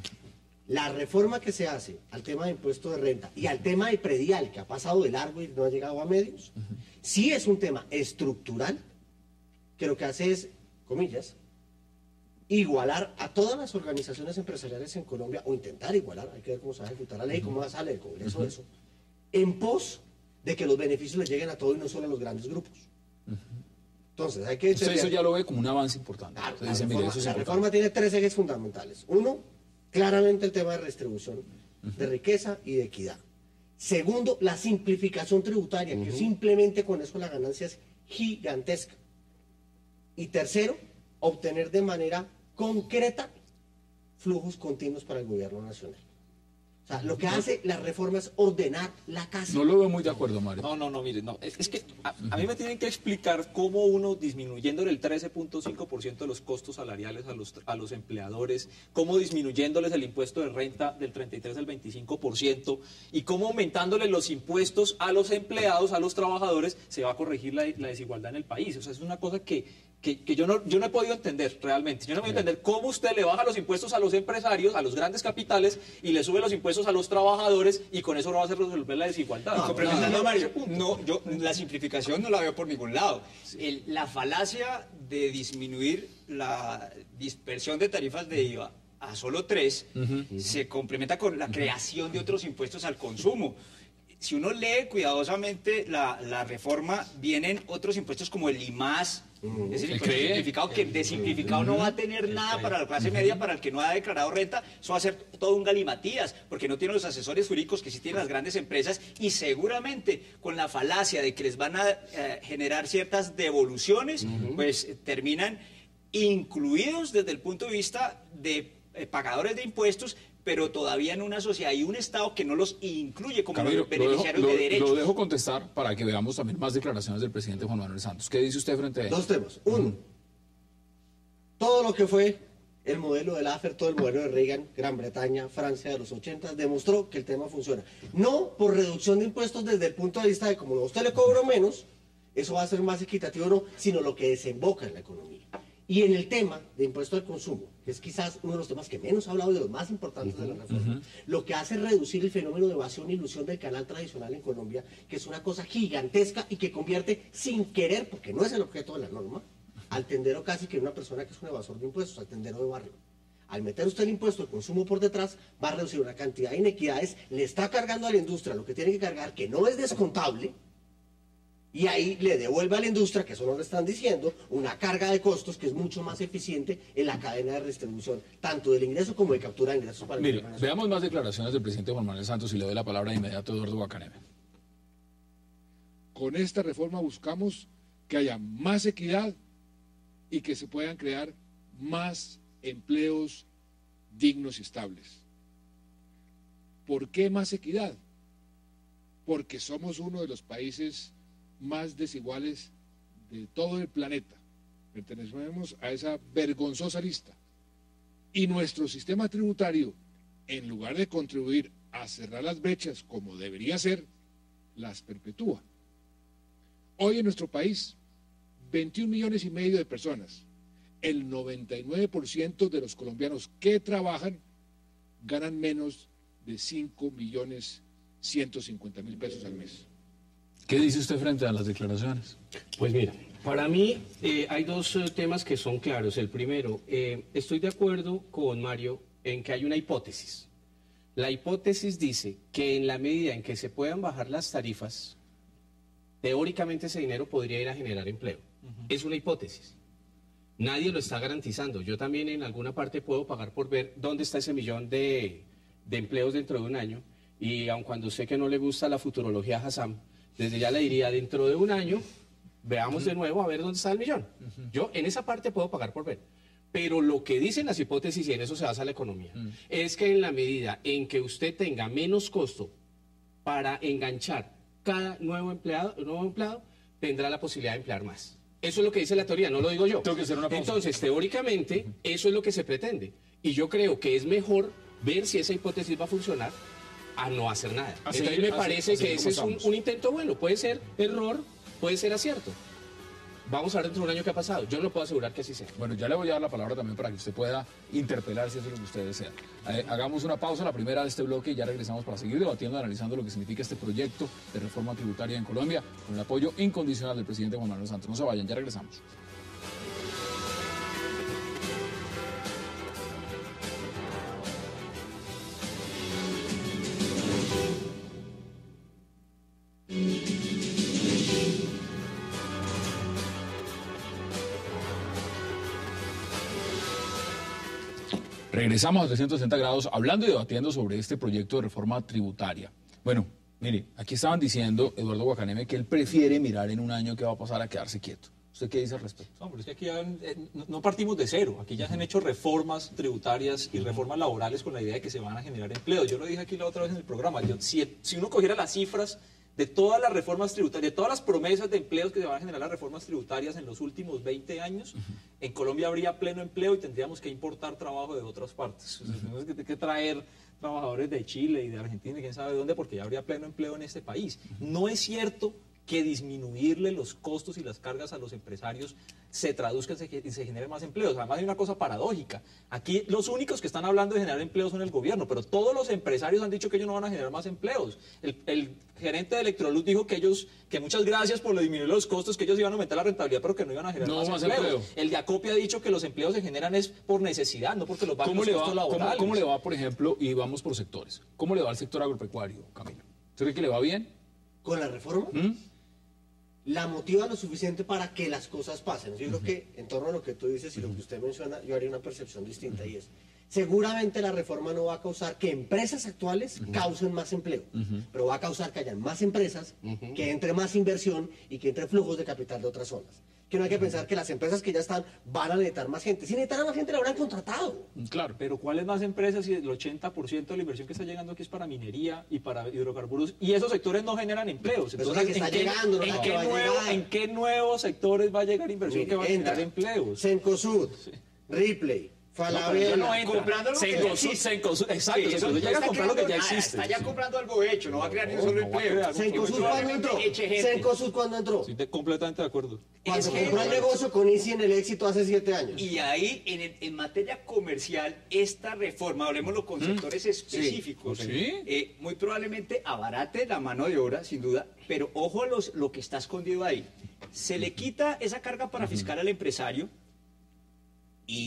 La reforma que se hace al tema de impuesto de renta y al tema de predial, que ha pasado de largo y no ha llegado a medios, uh-huh. sí es un tema estructural, que lo que hace es, comillas, igualar a todas las organizaciones empresariales en Colombia, o intentar igualar, hay que ver cómo se va a ejecutar la ley, uh-huh. cómo va a salir el Congreso uh-huh. de eso, en pos de que los beneficios les lleguen a todos y no solo a los grandes grupos. Uh-huh. Entonces, hay que... Entonces, eso ya lo ve como un avance importante. Claro, Entonces, la, dice, reforma, mire, eso es la importante. reforma tiene tres ejes fundamentales. Uno, claramente el tema de redistribución uh-huh. de riqueza y de equidad. Segundo, la simplificación tributaria, uh-huh. que simplemente con eso la ganancia es gigantesca. Y tercero, obtener de manera concreta flujos continuos para el gobierno nacional. O sea, lo que hace la reforma es ordenar la casa. No lo veo muy de acuerdo, Mario. No, no, no, mire, no. Es, es que a, a mí me tienen que explicar cómo uno, disminuyéndole el trece punto cinco por ciento de los costos salariales a los, a los empleadores, cómo disminuyéndoles el impuesto de renta del treinta y tres al veinticinco por ciento y cómo aumentándole los impuestos a los empleados, a los trabajadores, se va a corregir la, la desigualdad en el país. O sea, es una cosa que... Que, que yo, no, yo no he podido entender realmente. Yo no he podido entender cómo usted le baja los impuestos a los empresarios, a los grandes capitales, y le sube los impuestos a los trabajadores, y con eso no va a hacer resolver la desigualdad. No, complementando a Mario, no, yo la simplificación no la veo por ningún lado. El, la falacia de disminuir la dispersión de tarifas de I V A a solo tres uh-huh. se complementa con la creación de otros impuestos al consumo. Si uno lee cuidadosamente la, la reforma, vienen otros impuestos como el I M A S, uh-huh. es el impuesto simplificado, que de simplificado uh-huh. no va a tener nada para la clase media, para el que no ha declarado renta. Eso va a ser todo un galimatías, porque no tiene los asesores jurídicos que sí tienen las grandes empresas, y seguramente con la falacia de que les van a eh, generar ciertas devoluciones, uh-huh. pues eh, terminan incluidos desde el punto de vista de eh, pagadores de impuestos, pero todavía en una sociedad y un Estado que no los incluye como Camilo, beneficiarios lo dejo, de derechos. Lo dejo contestar para que veamos también más declaraciones del presidente Juan Manuel Santos. ¿Qué dice usted frente a él? Dos temas. Uno, uh-huh. todo lo que fue el modelo de Laffer, todo el modelo de Reagan, Gran Bretaña, Francia de los ochenta, demostró que el tema funciona. No por reducción de impuestos desde el punto de vista de como a usted le cobro menos, eso va a ser más equitativo o no, sino lo que desemboca en la economía. Y en el tema de impuesto al consumo, que es quizás uno de los temas que menos ha hablado y de los más importantes uh-huh, de la reforma, uh-huh. lo que hace es reducir el fenómeno de evasión e ilusión del canal tradicional en Colombia, que es una cosa gigantesca y que convierte sin querer, porque no es el objeto de la norma, al tendero casi que una persona que es un evasor de impuestos, al tendero de barrio. Al meter usted el impuesto de consumo por detrás, va a reducir una cantidad de inequidades, le está cargando a la industria lo que tiene que cargar, que no es descontable, y ahí le devuelve a la industria, que eso no le están diciendo, una carga de costos que es mucho más eficiente en la cadena de distribución, tanto del ingreso como de captura de ingresos para el Mire, gobierno nacional. veamos más declaraciones del presidente Juan Manuel Santos y le doy la palabra de inmediato a Eduardo Guacaneme. Con esta reforma buscamos que haya más equidad y que se puedan crear más empleos dignos y estables. ¿Por qué más equidad? Porque somos uno de los países más desiguales de todo el planeta. Pertenecemos a esa vergonzosa lista. Y nuestro sistema tributario, en lugar de contribuir a cerrar las brechas como debería ser, las perpetúa. Hoy en nuestro país, veintiún millones y medio de personas, el noventa y nueve por ciento de los colombianos que trabajan ganan menos de cinco millones ciento cincuenta mil pesos al mes. ¿Qué dice usted frente a las declaraciones? Pues mira, para mí eh, hay dos eh, temas que son claros. El primero, eh, estoy de acuerdo con Mario en que hay una hipótesis. La hipótesis dice que en la medida en que se puedan bajar las tarifas, teóricamente ese dinero podría ir a generar empleo. Uh-huh. Es una hipótesis. Nadie lo está garantizando. Yo también en alguna parte puedo pagar por ver dónde está ese millón de, de empleos dentro de un año. Y aun cuando sé que no le gusta la futurología a Hassam, desde ya le diría, dentro de un año, veamos uh-huh. de nuevo a ver dónde está el millón. Uh-huh. Yo en esa parte puedo pagar por ver. Pero lo que dicen las hipótesis, y en eso se basa la economía, uh-huh. es que en la medida en que usted tenga menos costo para enganchar cada nuevo empleado, nuevo empleado, tendrá la posibilidad de emplear más. Eso es lo que dice la teoría, no lo digo yo. Tengo que hacer una pausa. Entonces, teóricamente, uh-huh. eso es lo que se pretende. Y yo creo que es mejor ver si esa hipótesis va a funcionar a no hacer nada. Así, Entonces me así, parece así que ese es un, un intento bueno. Puede ser error, puede ser acierto. Vamos a ver dentro de un año qué ha pasado. Yo no puedo asegurar que así sea. Bueno, ya le voy a dar la palabra también para que usted pueda interpelar si eso es lo que usted desea. Eh, hagamos una pausa, la primera de este bloque, y ya regresamos para seguir debatiendo, analizando lo que significa este proyecto de reforma tributaria en Colombia, con el apoyo incondicional del presidente Juan Manuel Santos. No se vayan, ya regresamos. Regresamos a trescientos sesenta grados hablando y debatiendo sobre este proyecto de reforma tributaria. Bueno, mire, aquí estaban diciendo Eduardo Guacaneme que él prefiere mirar en un año qué va a pasar a quedarse quieto. ¿Usted qué dice al respecto? No, pero es que aquí ya, eh, no partimos de cero. Aquí ya se han hecho reformas tributarias y reformas laborales con la idea de que se van a generar empleos. Yo lo dije aquí la otra vez en el programa. Yo, si, si uno cogiera las cifras de todas las reformas tributarias, de todas las promesas de empleos que se van a generar las reformas tributarias en los últimos veinte años, uh-huh. en Colombia habría pleno empleo y tendríamos que importar trabajo de otras partes. O sea, tenemos que, que traer trabajadores de Chile y de Argentina y quién sabe de dónde, porque ya habría pleno empleo en este país. Uh-huh. No es cierto que disminuirle los costos y las cargas a los empresarios se traduzca y se genere más empleos. Además hay una cosa paradójica. Aquí los únicos que están hablando de generar empleos son el gobierno, pero todos los empresarios han dicho que ellos no van a generar más empleos. El, el gerente de Electroluz dijo que ellos, que muchas gracias por disminuir los costos, que ellos iban a aumentar la rentabilidad, pero que no iban a generar no, más, más empleos. Empleo. El de Acopia ha dicho que los empleos se generan es por necesidad, no porque los bajen los costos laborales. ¿cómo, ¿Cómo le va, por ejemplo, y vamos por sectores? ¿Cómo le va al sector agropecuario, Camilo? ¿Usted cree que le va bien? ¿Con la reforma? ¿Mm? La motiva lo suficiente para que las cosas pasen. Yo uh-huh. creo que en torno a lo que tú dices y lo que usted menciona, yo haría una percepción distinta uh-huh. y es, seguramente la reforma no va a causar que empresas actuales uh-huh. causen más empleo, uh-huh. pero va a causar que hayan más empresas, uh-huh. que entre más inversión y que entre flujos de capital de otras zonas. Que no hay que uh-huh. pensar que las empresas que ya están van a necesitar más gente. Si necesitaran más gente, la habrán contratado. Claro. Pero ¿cuáles más empresas si el ochenta por ciento de la inversión que está llegando aquí es para minería y para hidrocarburos? Y esos sectores no generan empleos. Entonces, que está ¿en, qué, llegando, no ¿en, qué nuevo, ¿en qué nuevos sectores va a llegar inversión Mire, que va a generar empleos? Cencosud, sí. Ripley, Falabella, no, no comprando lo que ya existe. Exacto, sí, Cencosud llega a comprar lo que ya existe. Está ya comprando algo hecho, no va a crear ni un solo empleo. Cencosud cuando entró. Cencosud cuando entró. Sí, completamente de acuerdo. Cuando compró el negocio con Easy en el éxito hace siete años. Y ahí, en, en materia comercial, esta reforma, hablemoslo con sectores ¿Mm? específicos, sí. Eh, muy probablemente abarate la mano de obra, sin duda, pero ojo a los, lo que está escondido ahí. Se le quita esa carga para fiscal al empresario y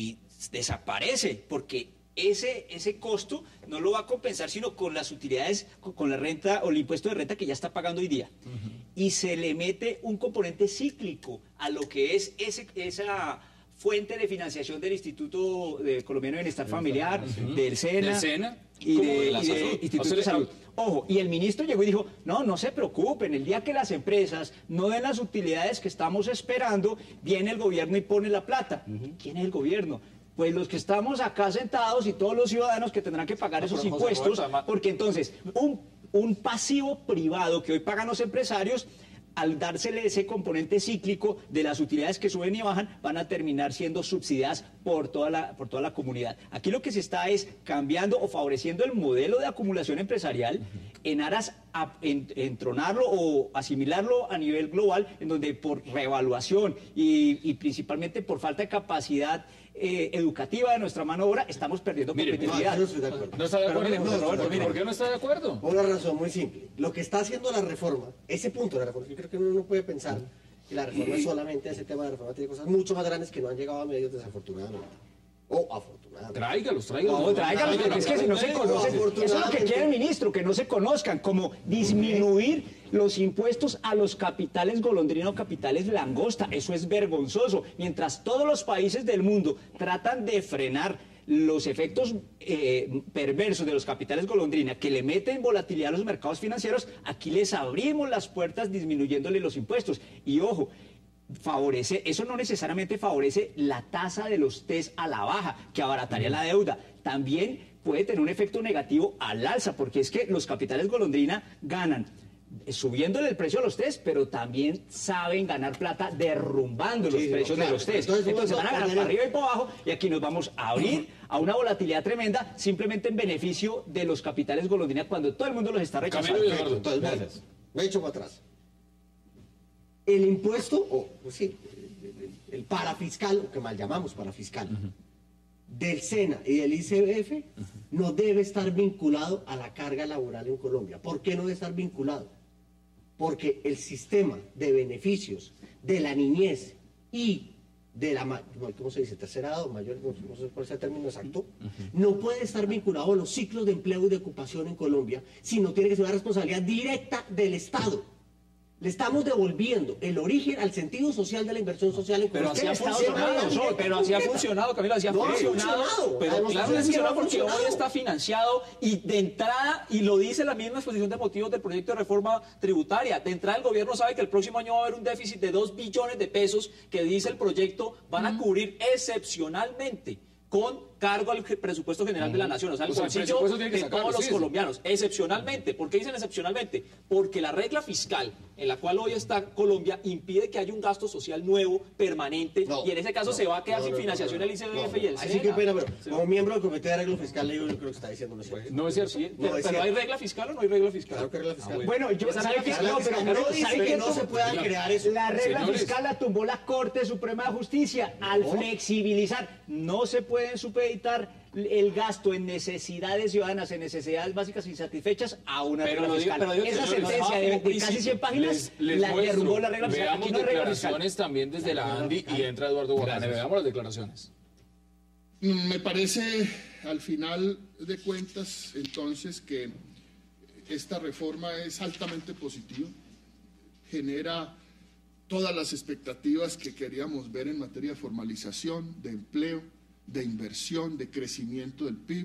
desaparece, porque ese, ese costo no lo va a compensar sino con las utilidades, con, con la renta o el impuesto de renta que ya está pagando hoy día. Uh-huh. Y se le mete un componente cíclico a lo que es ese, esa fuente de financiación del Instituto de Colombiano de Bienestar Familiar, uh-huh. del SENA, ¿Del SENA? y de, de, la y de Instituto o sea, de Salud. Ojo, y el ministro llegó y dijo, no, no se preocupen, el día que las empresas no den las utilidades que estamos esperando, viene el gobierno y pone la plata. Uh-huh. ¿Quién es el gobierno? Pues los que estamos acá sentados y todos los ciudadanos que tendrán que pagar esos impuestos, porque entonces un, un pasivo privado que hoy pagan los empresarios, al dársele ese componente cíclico de las utilidades que suben y bajan, van a terminar siendo subsidiadas por toda la, por toda la comunidad. Aquí lo que se está es cambiando o favoreciendo el modelo de acumulación empresarial uh-huh. en aras a en, entronarlo o asimilarlo a nivel global, en donde por reevaluación y, y principalmente por falta de capacidad Eh, educativa de nuestra mano de obra, estamos perdiendo mire, competitividad. No, no estoy de acuerdo. ¿No está de acuerdo? Pero, no, no, Roberto, mire, ¿por qué no está de acuerdo? Por una razón muy simple. Lo que está haciendo la reforma, ese punto de la reforma, yo creo que uno no puede pensar que la reforma es solamente ese tema de la reforma, tiene cosas mucho más grandes que no han llegado a medios desafortunadamente. O afortunadamente. Tráigalos, tráigalos. No, tráigalos, porque es que si no se conocen, eso es lo que quiere el ministro, que no se conozcan, como disminuir los impuestos a los capitales golondrina o capitales langosta. Eso es vergonzoso. Mientras todos los países del mundo tratan de frenar los efectos eh, perversos de los capitales golondrina que le meten volatilidad a los mercados financieros, aquí les abrimos las puertas disminuyéndole los impuestos. Y ojo, favorece, eso no necesariamente favorece la tasa de los test a la baja, que abarataría la deuda. También puede tener un efecto negativo al alza, porque es que los capitales golondrina ganan subiéndole el precio a los test, pero también saben ganar plata derrumbando los sí, precios no, claro. de los test. Entonces, Entonces van a ganar para arriba y para abajo, y aquí nos vamos a abrir a una volatilidad tremenda, simplemente en beneficio de los capitales golondrina, cuando todo el mundo los está rechazando. Entonces, gracias. Me he hecho para atrás. El impuesto, o pues sí, el, el parafiscal, o que mal llamamos parafiscal, uh-huh. del SENA y del I C B F, uh-huh. no debe estar vinculado a la carga laboral en Colombia. ¿Por qué no debe estar vinculado? Porque el sistema de beneficios de la niñez y de la, ¿cómo se dice? Tercera edad o mayor, no, no sé cuál es el término exacto, uh-huh. no puede estar vinculado a los ciclos de empleo y de ocupación en Colombia, sino tiene que ser una responsabilidad directa del Estado. Le estamos devolviendo el origen al sentido social de la inversión social en Colombia. Pero así ha funcionado, no, pero así ha funcionado, Camilo, así ha no funcionado. funcionado. Pero Además, claro, es que que no no porque hoy está financiado y de entrada, y lo dice la misma exposición de motivos del proyecto de reforma tributaria, de entrada el gobierno sabe que el próximo año va a haber un déficit de dos billones de pesos que dice el proyecto van a cubrir excepcionalmente con cargo al presupuesto general uh-huh. de la nación, o sea, el, o sea, bolsillo el de sacar, todos los sí, colombianos, excepcionalmente. ¿Por qué dicen excepcionalmente? Porque la regla fiscal en la cual hoy está Colombia impide que haya un gasto social nuevo, permanente, no, y en ese caso no, se va a quedar no, sin no, financiación no, no, el I C B F no, y el SENA. Así que pena, pero sí. como miembro del Comité de Arreglo Fiscal, yo creo que está diciendo no es cierto. No es cierto. Sí, no pero, es pero cierto. ¿hay regla fiscal o no hay regla fiscal? Claro que hay regla fiscal. Ah, bueno, yo esa regla fiscal, no, pero, pero no dice que no se pueda crear eso. La regla Señores. fiscal la tumbó la Corte Suprema de Justicia al flexibilizar. No se pueden supeditar el gasto en necesidades ciudadanas, en necesidades básicas insatisfechas a una pero regla fiscal. Pero, pero, Esa señores, sentencia de, de casi cien páginas les, les la muestro, derrumbó la regla fiscal. Veamos Aquí no hay regla fiscal. declaraciones también desde la ANDI y entra Eduardo Guarane. Veamos las declaraciones. Me parece, al final de cuentas, entonces, que esta reforma es altamente positiva, genera todas las expectativas que queríamos ver en materia de formalización, de empleo, de inversión, de crecimiento del P I B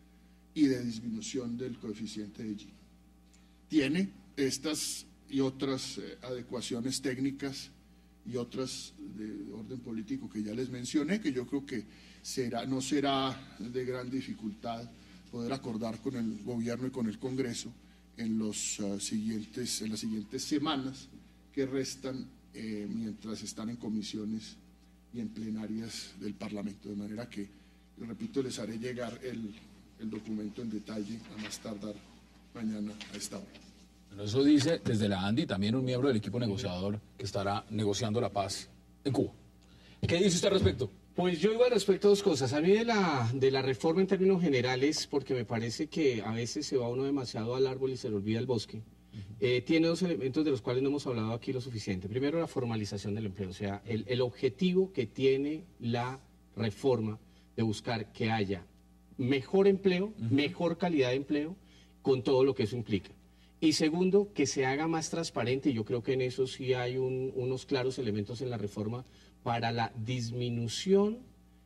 y de disminución del coeficiente de Gini. Tiene estas y otras eh, adecuaciones técnicas y otras de orden político que ya les mencioné, que yo creo que será, no será de gran dificultad poder acordar con el gobierno y con el Congreso en, los, uh, siguientes, en las siguientes semanas que restan eh, mientras están en comisiones y en plenarias del Parlamento, de manera que, repito, les haré llegar el, el documento en detalle a más tardar mañana a esta hora. Bueno, eso dice desde la ANDI también un miembro del equipo negociador que estará negociando la paz en Cuba. ¿Qué dice usted al respecto? Pues yo iba al respecto a dos cosas. A mí de la, de la reforma en términos generales, porque me parece que a veces se va uno demasiado al árbol y se le olvida el bosque. Eh, tiene dos elementos de los cuales no hemos hablado aquí lo suficiente. Primero, la formalización del empleo, o sea, el, el objetivo que tiene la reforma de buscar que haya mejor empleo, uh-huh. mejor calidad de empleo, con todo lo que eso implica. Y segundo, que se haga más transparente, y yo creo que en eso sí hay un, unos claros elementos en la reforma para la disminución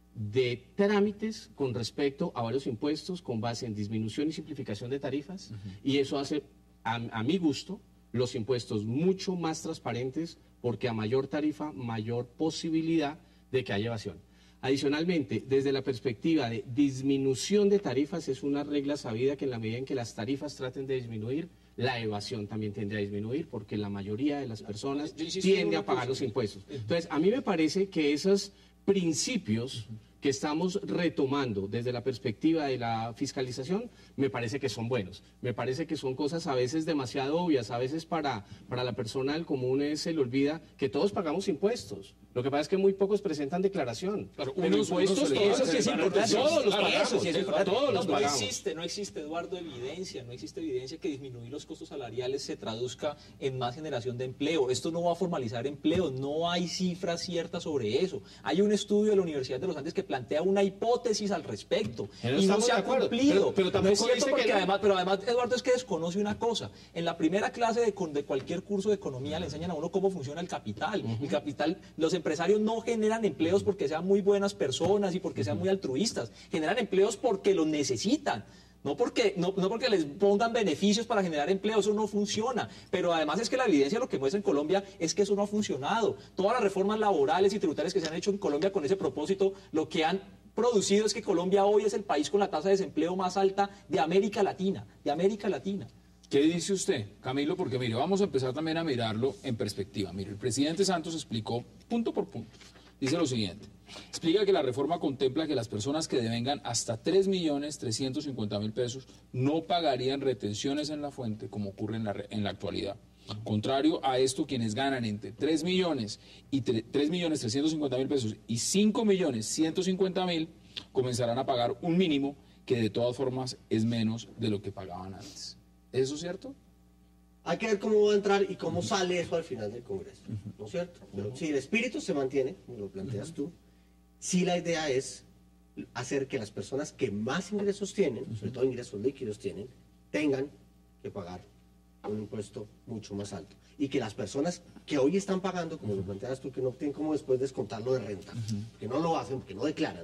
de trámites con respecto a varios impuestos con base en disminución y simplificación de tarifas, uh-huh. y eso hace, a, a mi gusto, los impuestos mucho más transparentes, porque a mayor tarifa, mayor posibilidad de que haya evasión. Adicionalmente, desde la perspectiva de disminución de tarifas, es una regla sabida que en la medida en que las tarifas traten de disminuir, la evasión también tiende a disminuir, porque la mayoría de las personas tiende a pagar los impuestos. Entonces, a mí me parece que esos principios que estamos retomando desde la perspectiva de la fiscalización, me parece que son buenos. Me parece que son cosas a veces demasiado obvias, a veces para, para la persona del común se le olvida que todos pagamos impuestos. Lo que pasa es que muy pocos presentan declaración. Claro, pero unos, impuestos, unos eso sí es importante. Todos los pagamos. Eso sí es importante. Todos los no, pagamos. No existe, no existe, Eduardo, evidencia. No existe evidencia que disminuir los costos salariales se traduzca en más generación de empleo. Esto no va a formalizar empleo. No hay cifras ciertas sobre eso. Hay un estudio de la Universidad de los Andes que plantea una hipótesis al respecto. Pero y no se ha cumplido. Pero, pero tampoco no es cierto dice porque que no. además, pero además, Eduardo, es que desconoce una cosa. En la primera clase de, de cualquier curso de economía le enseñan a uno cómo funciona el capital. Uh-huh. El capital, los empresarios no generan empleos porque sean muy buenas personas y porque sean muy altruistas. Generan empleos porque los necesitan. No porque, no, no porque les pongan beneficios para generar empleo, eso no funciona. Pero además es que la evidencia lo que muestra en Colombia es que eso no ha funcionado. Todas las reformas laborales y tributarias que se han hecho en Colombia con ese propósito, lo que han producido es que Colombia hoy es el país con la tasa de desempleo más alta de América Latina, de América Latina. ¿Qué dice usted, Camilo? Porque mire, vamos a empezar también a mirarlo en perspectiva. Mire, el presidente Santos explicó punto por punto. Dice lo siguiente, explica que la reforma contempla que las personas que devengan hasta tres millones trescientos cincuenta mil pesos no pagarían retenciones en la fuente como ocurre en la, en la actualidad. Contrario a esto, quienes ganan entre tres millones y tres millones trescientos cincuenta mil pesos y cinco millones ciento cincuenta mil comenzarán a pagar un mínimo que de todas formas es menos de lo que pagaban antes. ¿Es eso cierto? Hay que ver cómo va a entrar y cómo sale eso al final del Congreso, ¿no es cierto? Pero si el espíritu se mantiene, como lo planteas tú, sí la idea es hacer que las personas que más ingresos tienen, sobre todo ingresos líquidos tienen, tengan que pagar un impuesto mucho más alto. Y que las personas que hoy están pagando, como lo planteas tú, que no tienen como después descontarlo de renta, que no lo hacen, que no declaran,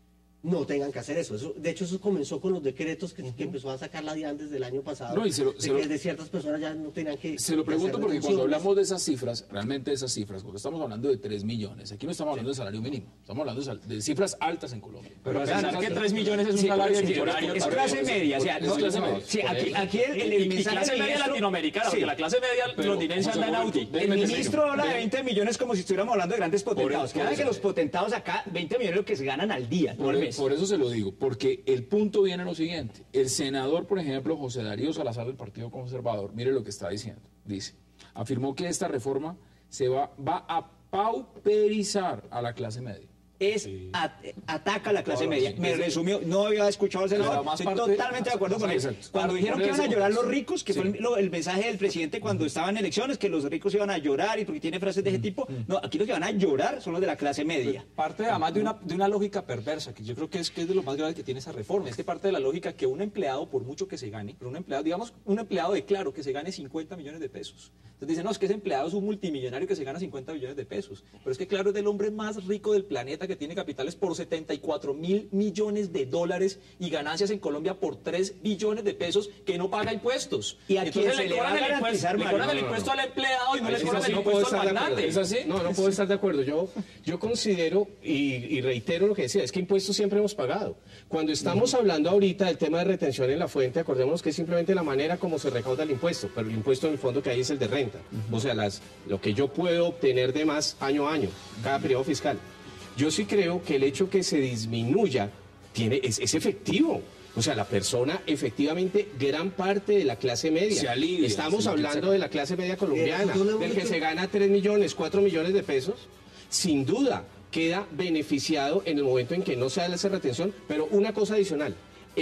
no tengan que hacer eso. eso. De hecho, eso comenzó con los decretos que, uh-huh. que empezó a sacar la DIAN desde el año pasado, no, y se lo, de se que lo, de ciertas personas ya no tenían que... Se lo pregunto que porque cuando hablamos de esas cifras, realmente de esas cifras, porque estamos hablando de tres millones, aquí no estamos hablando sí. de salario mínimo, estamos hablando de, sal, de cifras altas en Colombia. Pero pensar que tres millones es un sí, salario sí, millonario... Es clase media, o sea, no, clase media. Sí, aquí, aquí el, el, el y, mensaje... Y clase media latinoamericana, sí. porque la clase media londinense anda en Audi. El ministro habla de veinte millones como si estuviéramos hablando de grandes potentados. Por, por que los potentados acá, veinte millones es lo que se ganan al día, por, al mes. Por eso se lo digo, porque el punto viene lo siguiente. El senador, por ejemplo, José Darío Salazar del Partido Conservador, mire lo que está diciendo. Dice, afirmó que esta reforma se va, va a pauperizar a la clase media. Es sí. at, ataca a la clase no, media. Sí, Me sí. resumió, no había escuchado al senador, más estoy parte, totalmente de acuerdo con él. Exacto. Cuando Claro, dijeron que iban a llorar los ricos, que sí. fue el, lo, el mensaje del presidente cuando uh-huh. estaban en elecciones, que los ricos iban a llorar y porque tiene frases de ese tipo, uh-huh. no, aquí los que van a llorar son los de la clase media. Parte además de una, de una lógica perversa, que yo creo que es, que es de lo más grave que tiene esa reforma, es que parte de la lógica que un empleado, por mucho que se gane, pero un empleado, digamos, un empleado de claro que se gane cincuenta millones de pesos. Entonces dicen, no, es que ese empleado es un multimillonario que se gana cincuenta millones de pesos. Pero es que claro, es del hombre más rico del planeta que tiene capitales por setenta y cuatro mil millones de dólares y ganancias en Colombia por tres billones de pesos que no paga impuestos. Y a quien se le va a garantizar, le cobran el impuesto al empleado y no le cobran el impuesto al magnate. ¿Es así? No, no puedo estar de acuerdo. Yo, yo considero y, y reitero lo que decía, es que impuestos siempre hemos pagado. Cuando estamos uh-huh. hablando ahorita del tema de retención en la fuente, acordémonos que es simplemente la manera como se recauda el impuesto, pero el impuesto en el fondo que hay es el de renta. Uh-huh. O sea, las, lo que yo puedo obtener de más año a año, cada periodo fiscal. Yo sí creo que el hecho que se disminuya tiene, es, es efectivo. O sea, la persona, efectivamente, gran parte de la clase media. Se alivia, Estamos se hablando de la clase media colombiana, del que se gana tres millones, cuatro millones de pesos. Sin duda, queda beneficiado en el momento en que no se hace retención. Pero una cosa adicional, es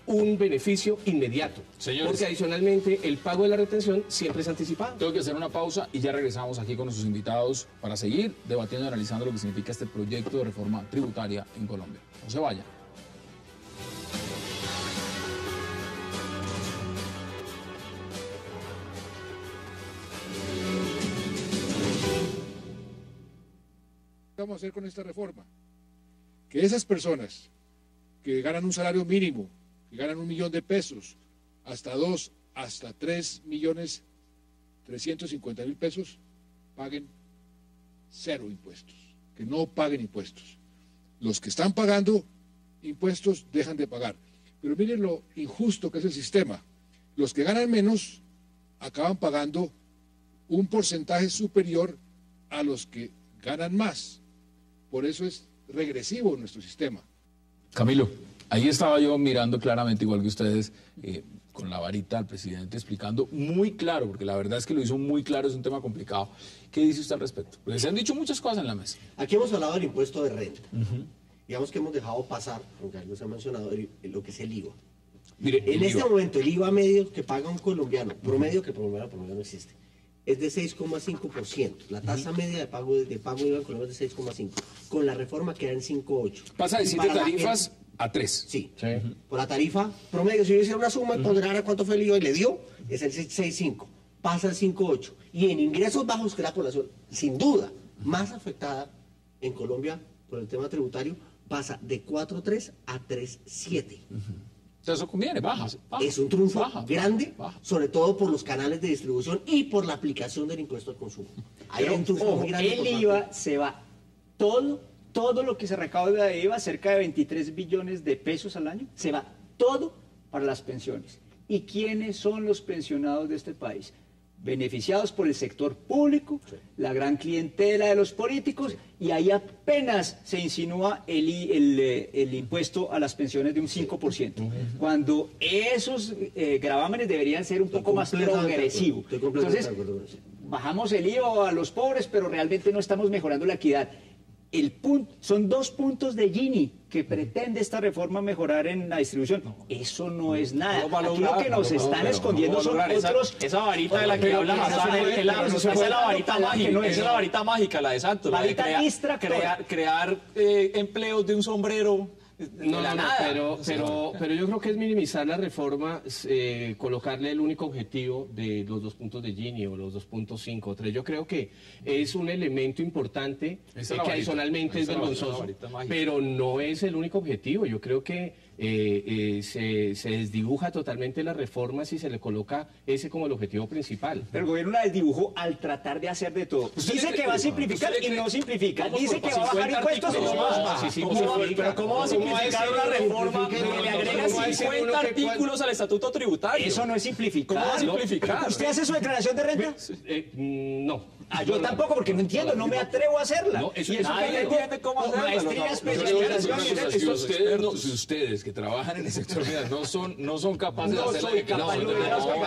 un beneficio inmediato. Señores. Porque adicionalmente el pago de la retención siempre es anticipado. Tengo que hacer una pausa y ya regresamos aquí con nuestros invitados para seguir debatiendo y analizando lo que significa este proyecto de reforma tributaria en Colombia. No se vayan. ¿Qué vamos a hacer con esta reforma? Que esas personas que ganan un salario mínimo, que ganan un millón de pesos, hasta dos, hasta tres millones trescientos cincuenta mil pesos, paguen cero impuestos, que no paguen impuestos. Los que están pagando impuestos dejan de pagar. Pero miren lo injusto que es el sistema. Los que ganan menos acaban pagando un porcentaje superior a los que ganan más. Por eso es regresivo nuestro sistema. Camilo, ahí estaba yo mirando claramente, igual que ustedes, eh, con la varita al presidente, explicando muy claro, porque la verdad es que lo hizo muy claro, es un tema complicado. ¿Qué dice usted al respecto? Porque se han dicho muchas cosas en la mesa. Aquí hemos hablado del impuesto de renta. Uh-huh. Digamos que hemos dejado pasar, aunque no se ha mencionado, el, el, lo que es el I V A. Mire, en este IVA. momento, el I V A medio que paga un colombiano, promedio, que promedio, promedio no existe, es de seis coma cinco por ciento. La tasa uh-huh. media de pago de, de pago de I V A en Colombia es de seis coma cinco por ciento. Con la reforma queda en cinco coma ocho por ciento. Pasa de siete tarifas la, a tres. Sí. sí. Uh-huh. Por la tarifa promedio, si yo hiciera una suma, uh-huh. ponderar a cuánto fue el I V A y le dio, es el seis coma cinco por ciento. Pasa al cinco coma ocho por ciento. Y en ingresos bajos, que es la población, sin duda, más afectada en Colombia por el tema tributario, pasa de cuatro coma tres a tres coma siete. Uh-huh. O sea, eso conviene, baja, baja. Es un triunfo baja, grande, baja, baja. sobre todo por los canales de distribución y por la aplicación del impuesto al consumo. Hay un triunfo muy grande. El I V A se va todo, todo lo que se recauda de I V A, cerca de veintitrés billones de pesos al año, se va todo para las pensiones. ¿Y quiénes son los pensionados de este país? Beneficiados por el sector público, sí. la gran clientela de los políticos, sí. y ahí apenas se insinúa el, el, el impuesto a las pensiones de un cinco por ciento, uh-huh. cuando esos eh, gravámenes deberían ser un poco más progresivos. Entonces, bajamos el I V A a los pobres, pero realmente no estamos mejorando la equidad. El punto, son dos puntos de Gini que pretende esta reforma mejorar en la distribución. Eso no es nada. No Aquí lo que nos no, están no, escondiendo no son otros... Esa, esa varita de la que habla Hassan, esa es la varita mágica, esa es la varita mágica, la de Santos. Varita crea, distractora. Crear, crear eh, empleos de un sombrero... No, no, no, pero, pero, pero yo creo que es minimizar la reforma, eh, colocarle el único objetivo de los dos puntos de Gini o los dos punto cinco o tres. Yo creo que es un elemento importante eh, que adicionalmente es vergonzoso, pero no es el único objetivo. Yo creo que eh, eh, se, se desdibuja totalmente la reforma si se le coloca ese como el objetivo principal. Pero el gobierno la desdibujó al tratar de hacer de todo. Dice que va a simplificar y no simplifica. Dice que va a bajar impuestos y no los baja. Pero ¿cómo va a simplificar una reforma que le agrega cincuenta artículos al estatuto tributario? Eso no es simplificar. ¿Cómo va a simplificar? ¿Usted hace su declaración de renta? Eh, no. Ah, yo tampoco, porque no entiendo, no me atrevo a hacerla. No, eso, y eso nadie entiende cómo hacerla. Maestría, especialización. Si ustedes, no, si ustedes que trabajan en el sector no son, no son capaces no de hacer soy capaz, no,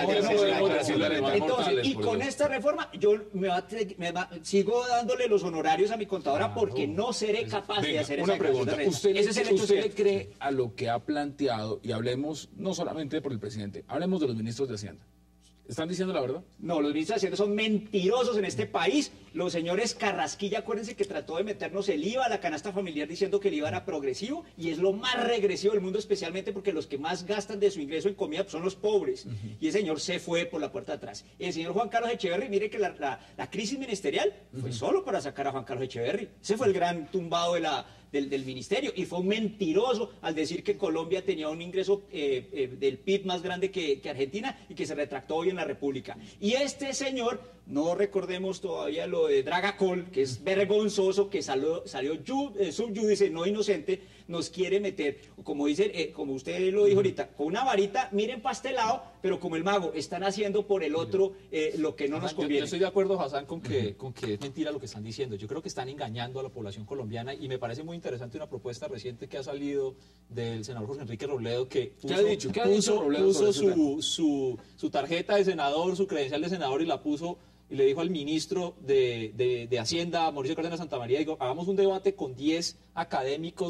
Entonces, y con esta reforma, yo me, va, me va, sigo dándole los honorarios a mi contadora ah, porque no, no seré capaz Venga, de hacer una esa pregunta. ¿Usted, Ese es el hecho ¿usted le cree a lo que ha planteado? Y hablemos no solamente por el presidente, hablemos de los ministros de Hacienda. ¿Están diciendo la verdad? No, los ministros de Hacienda son mentirosos en este país. Los señores Carrasquilla, acuérdense que trató de meternos el I V A a la canasta familiar diciendo que el I V A era progresivo y es lo más regresivo del mundo, especialmente porque los que más gastan de su ingreso en comida son los pobres. Uh-huh. Y el señor se fue por la puerta de atrás. El señor Juan Carlos Echeverry, mire que la, la, la crisis ministerial uh-huh. fue solo para sacar a Juan Carlos Echeverry. Ese fue el gran tumbado de la... Del, del ministerio, y fue un mentiroso al decir que Colombia tenía un ingreso eh, eh, del P I B más grande que, que Argentina y que se retractó hoy en la República. Y este señor, no recordemos todavía lo de Dragacol, que es vergonzoso, que salió, salió eh, subyúdice, no inocente, nos quiere meter, como dice, eh, como usted lo dijo ahorita, con una varita, miren pastelado, pero como el mago, están haciendo por el otro eh, lo que no Ajá, nos conviene. Yo, yo estoy de acuerdo, Hassan, con que, con que es mentira lo que están diciendo. Yo creo que están engañando a la población colombiana y me parece muy interesante una propuesta reciente que ha salido del senador Jorge Enrique Robledo, que puso, ¿Qué ha dicho? ¿Qué ha puso, dicho Robledo puso su, su, su tarjeta de senador, su credencial de senador y la puso y le dijo al ministro de, de, de Hacienda, Mauricio Cárdenas Santamaría, digo, hagamos un debate con diez académicos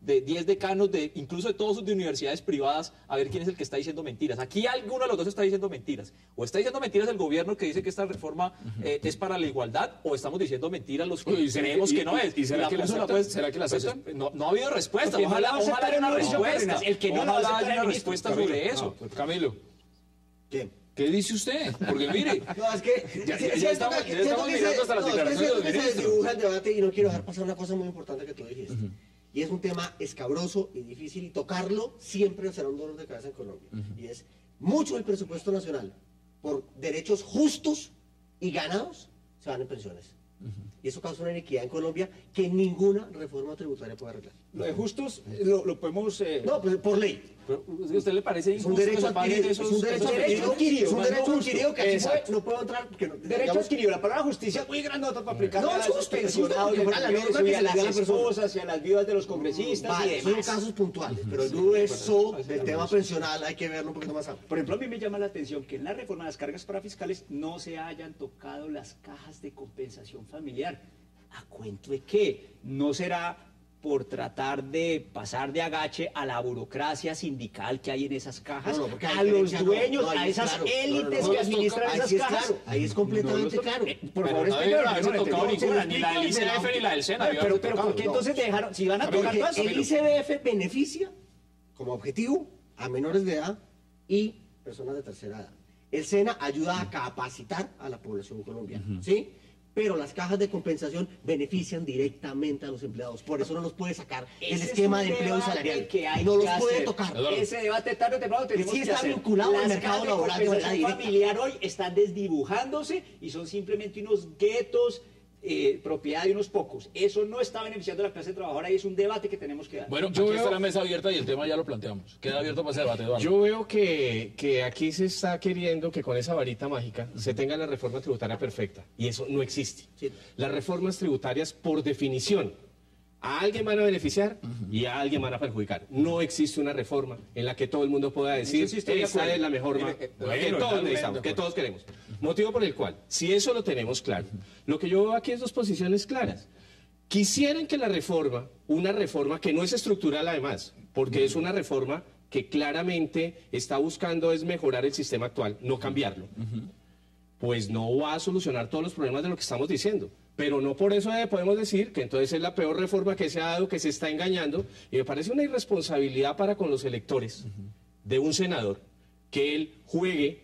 de diez decanos, de incluso de todos de universidades privadas, a ver quién es el que está diciendo mentiras. Aquí alguno de los dos está diciendo mentiras. O está diciendo mentiras el gobierno que dice que esta reforma eh, es para la igualdad, o estamos diciendo mentiras los que Uy, creemos y, que no y, es. ¿Y será, la que la aceptan? pues, ¿Será que la pues, aceptan? no, no ha habido respuesta. Porque Ojalá, no la ojalá haya una aceptan, respuesta. el que no la ojalá acepta haya es una el respuesta Camilo, sobre eso. no, pues, Camilo, ¿Qué? ¿qué dice usted? Porque mire, No, es que Ya- sí, ya- ya siento estamos- que- ya siento estamos que mirando se- hasta las no, es que declaraciones siento de los que se ministros. desdibuja el debate y no quiero dejar pasar una cosa muy importante que tú dijiste. Y es un tema escabroso y difícil, y tocarlo siempre será un dolor de cabeza en Colombia. Y es mucho del presupuesto nacional, por derechos justos y ganados, se van en pensiones. Y eso causa una inequidad en Colombia que ninguna reforma tributaria puede arreglar. Lo de justos eh, lo, lo podemos... eh, No, pues por ley. Pero, ¿a usted le parece Es un injusto derecho que se paguen adquirido. esos- Es un derecho esos adquirido. adquirido, Es un más derecho no justo. adquirido que aquí Exacto. no puedo entrar porque no, Derecho digamos, adquirido. La palabra justicia es muy grandota para aplicar No, a es los justo, es justo, pensionados porque de fuera la norma Progreso que y se a le da a las la persona. esposas y a las viudas de los congresistas y vale, son demás. casos puntuales, pero el grueso del tema pensional hay que verlo un poquito más amplio. Por ejemplo, a mí me llama la atención que en la reforma de las cargas parafiscales no se hayan tocado las cajas de compensación familiar. ¿A cuento de qué? ¿No será por tratar de pasar de agache a la burocracia sindical que hay en esas cajas, No, no, porque hay a los diferencia, no, dueños, no, ahí a es esas claro. élites No, no, no, que no los administran toca. esas Ahí sí es cajas? claro, ahí es completamente claro. Eh, por Pero favor, no explíqueme, debe porque haberse no le tocado tengo- ninguna, ni la del explico, I C F ni la del SENA. Pero, pero, pero ¿por qué No. entonces dejaron, si van a tocar Porque todas? el I C B F beneficia como objetivo a menores de edad y personas de tercera edad. El SENA ayuda a capacitar a la población colombiana, ¿sí? Pero las cajas de compensación benefician directamente a los empleados. Por eso no los puede sacar el Ese es esquema un de empleo y debate salarial. que hay No que los puede hacer. tocar. Ese debate tarde o temprano tenemos Sí que está hacer. vinculado al Las mercado cajas de laboral de manera compensación directa. familiar hoy están desdibujándose y son simplemente unos guetos, eh, propiedad de unos pocos. Eso no está beneficiando a la clase trabajadora y es un debate que tenemos que dar. bueno, Yo aquí veo- está la mesa abierta y el tema ya lo planteamos. Queda abierto para ese debate, Eduardo. Yo veo que, que aquí se está queriendo que con esa varita mágica se tenga la reforma tributaria perfecta. Y eso no existe. Sí. Las reformas tributarias, por definición, a alguien van a beneficiar y a alguien van a perjudicar. No existe una reforma en la que todo el mundo pueda decir, sí estoy de esta acuerdo. es la mejor ma- Mire, eh, que bueno, todos está necesitamos, bien, que de todos queremos. Motivo por el cual, si eso lo tenemos claro, lo que yo veo aquí es dos posiciones claras. Quisieran que la reforma, una reforma que no es estructural además, porque es una reforma que claramente está buscando es mejorar el sistema actual, no cambiarlo, pues no va a solucionar todos los problemas de lo que estamos diciendo. Pero no por eso eh, podemos decir que entonces es la peor reforma que se ha dado, que se está engañando, y me parece una irresponsabilidad para con los electores de un senador que él juegue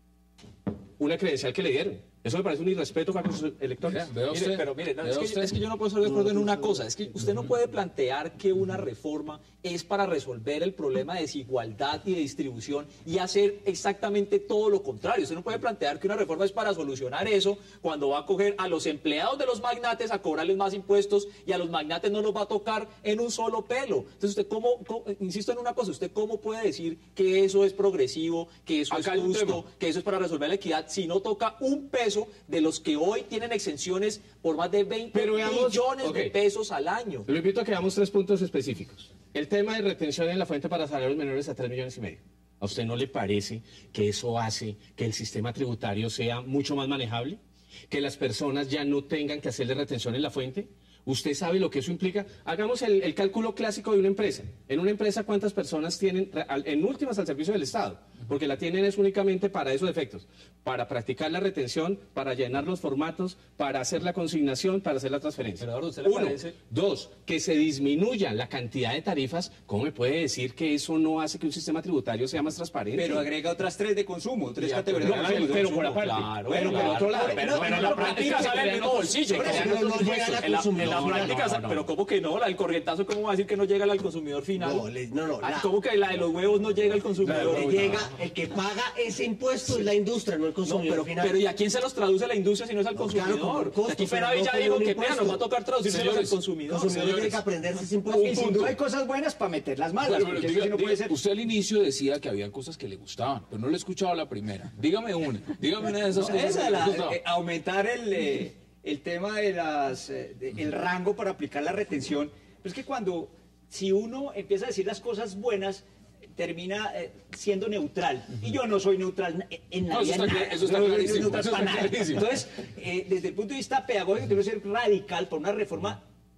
una credencial que le dieron. Eso me parece un irrespeto para con sus electores. Vea, vea Mire, usted, pero mire, no, vea es, que, usted. es que yo no puedo estar de acuerdo en una cosa, es que usted no puede plantear que una reforma es para resolver el problema de desigualdad y de distribución y hacer exactamente todo lo contrario. Usted no puede plantear que una reforma es para solucionar eso cuando va a coger a los empleados de los magnates a cobrarles más impuestos y a los magnates no los va a tocar en un solo pelo. Entonces usted cómo, cómo- insisto en una cosa, usted cómo puede decir que eso es progresivo, que eso Acá hay es un justo, tema. que eso es para resolver la equidad si no toca un peso de los que hoy tienen exenciones por más de veinte Pero veamos- millones ok. de pesos al año. Lo invito a que veamos tres puntos específicos. El tema de retención en la fuente para salarios menores a tres millones y medio. ¿A usted no le parece que eso hace que el sistema tributario sea mucho más manejable? ¿Que las personas ya no tengan que hacerle retención en la fuente? ¿Usted sabe lo que eso implica? Hagamos el, el cálculo clásico de una empresa. En una empresa, ¿cuántas personas tienen, re- al- en últimas, al servicio del Estado? Porque la tienen es únicamente para esos efectos. Para practicar la retención, para llenar los formatos, para hacer la consignación, para hacer la transferencia. Pero, Eduardo, ¿usted le Uno. parece? Dos, que se disminuya la cantidad de tarifas. ¿Cómo me puede decir que eso no hace que un sistema tributario sea más transparente? Pero agrega otras tres de consumo, tres Ya, categorías no, de pero- consumo. pero por aparte. Claro, Bueno, claro, por otro lado. Pero, No, pero no, en la no, práctica no, sale el no, mismo no, bolsillo. Pero que eso ya no los llega impuestos. al En la, en la consumidor. práctica, No, no, no. pero ¿cómo que no? La del corrientazo, ¿cómo va a decir que no llega al consumidor final? No, le- no, no, Ah, la- ¿Cómo que la de los huevos no llega al consumidor? Le llega, el que paga ese impuesto es la industria, no el No, consumidor pero, final. pero ¿y a quién se los traduce la industria si no es al No, claro, consumidor? como el costo, Aquí pero Fenavi no ya como dijo un que impuesto. pena, nos va a tocar traducírselos al Señores, El consumidor. consumidor tiene señores. que aprenderse ese Y impuesto. sin duda hay cosas buenas para meter las malas, Pero, porque pero eso diga- sí no puede diga- ser. usted al inicio decía que había cosas que le gustaban, pero no le he escuchado la primera. Dígame una, dígame una de esas No, cosas esa, que la- le gustaba. eh, aumentar el, eh, el tema de las, eh, de- el rango para aplicar la retención. Pero es que cuando, si uno empieza a decir las cosas buenas, termina eh, siendo neutral. Y yo no soy neutral en- en la No, eso vida. está nada. cla- eso está No soy clarísimo, neutral eso para está nada. clarísimo. Entonces, eh, desde el punto de vista pedagógico, tengo que ser radical por una reforma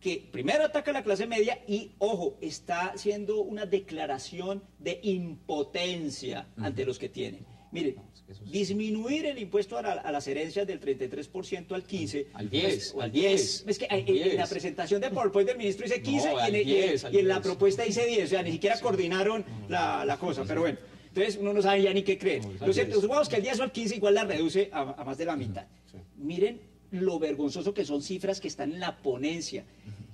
que primero ataca a la clase media y, ojo, está haciendo una declaración de impotencia uh-huh. ante los que tienen. Miren, disminuir el impuesto a, la, a las herencias del treinta y tres por ciento al quince por ciento. Al diez. O al diez. Es que en, en la presentación de PowerPoint del ministro dice quince no, y, en, diez, y, y en la propuesta dice diez. O sea, ni siquiera sí. coordinaron la, la cosa, sí, sí. pero bueno. Entonces uno no sabe ya ni qué creer. No, los supongamos que al diez o al quince igual la reduce a, a más de la mitad. Sí. Miren lo vergonzoso que son cifras que están en la ponencia.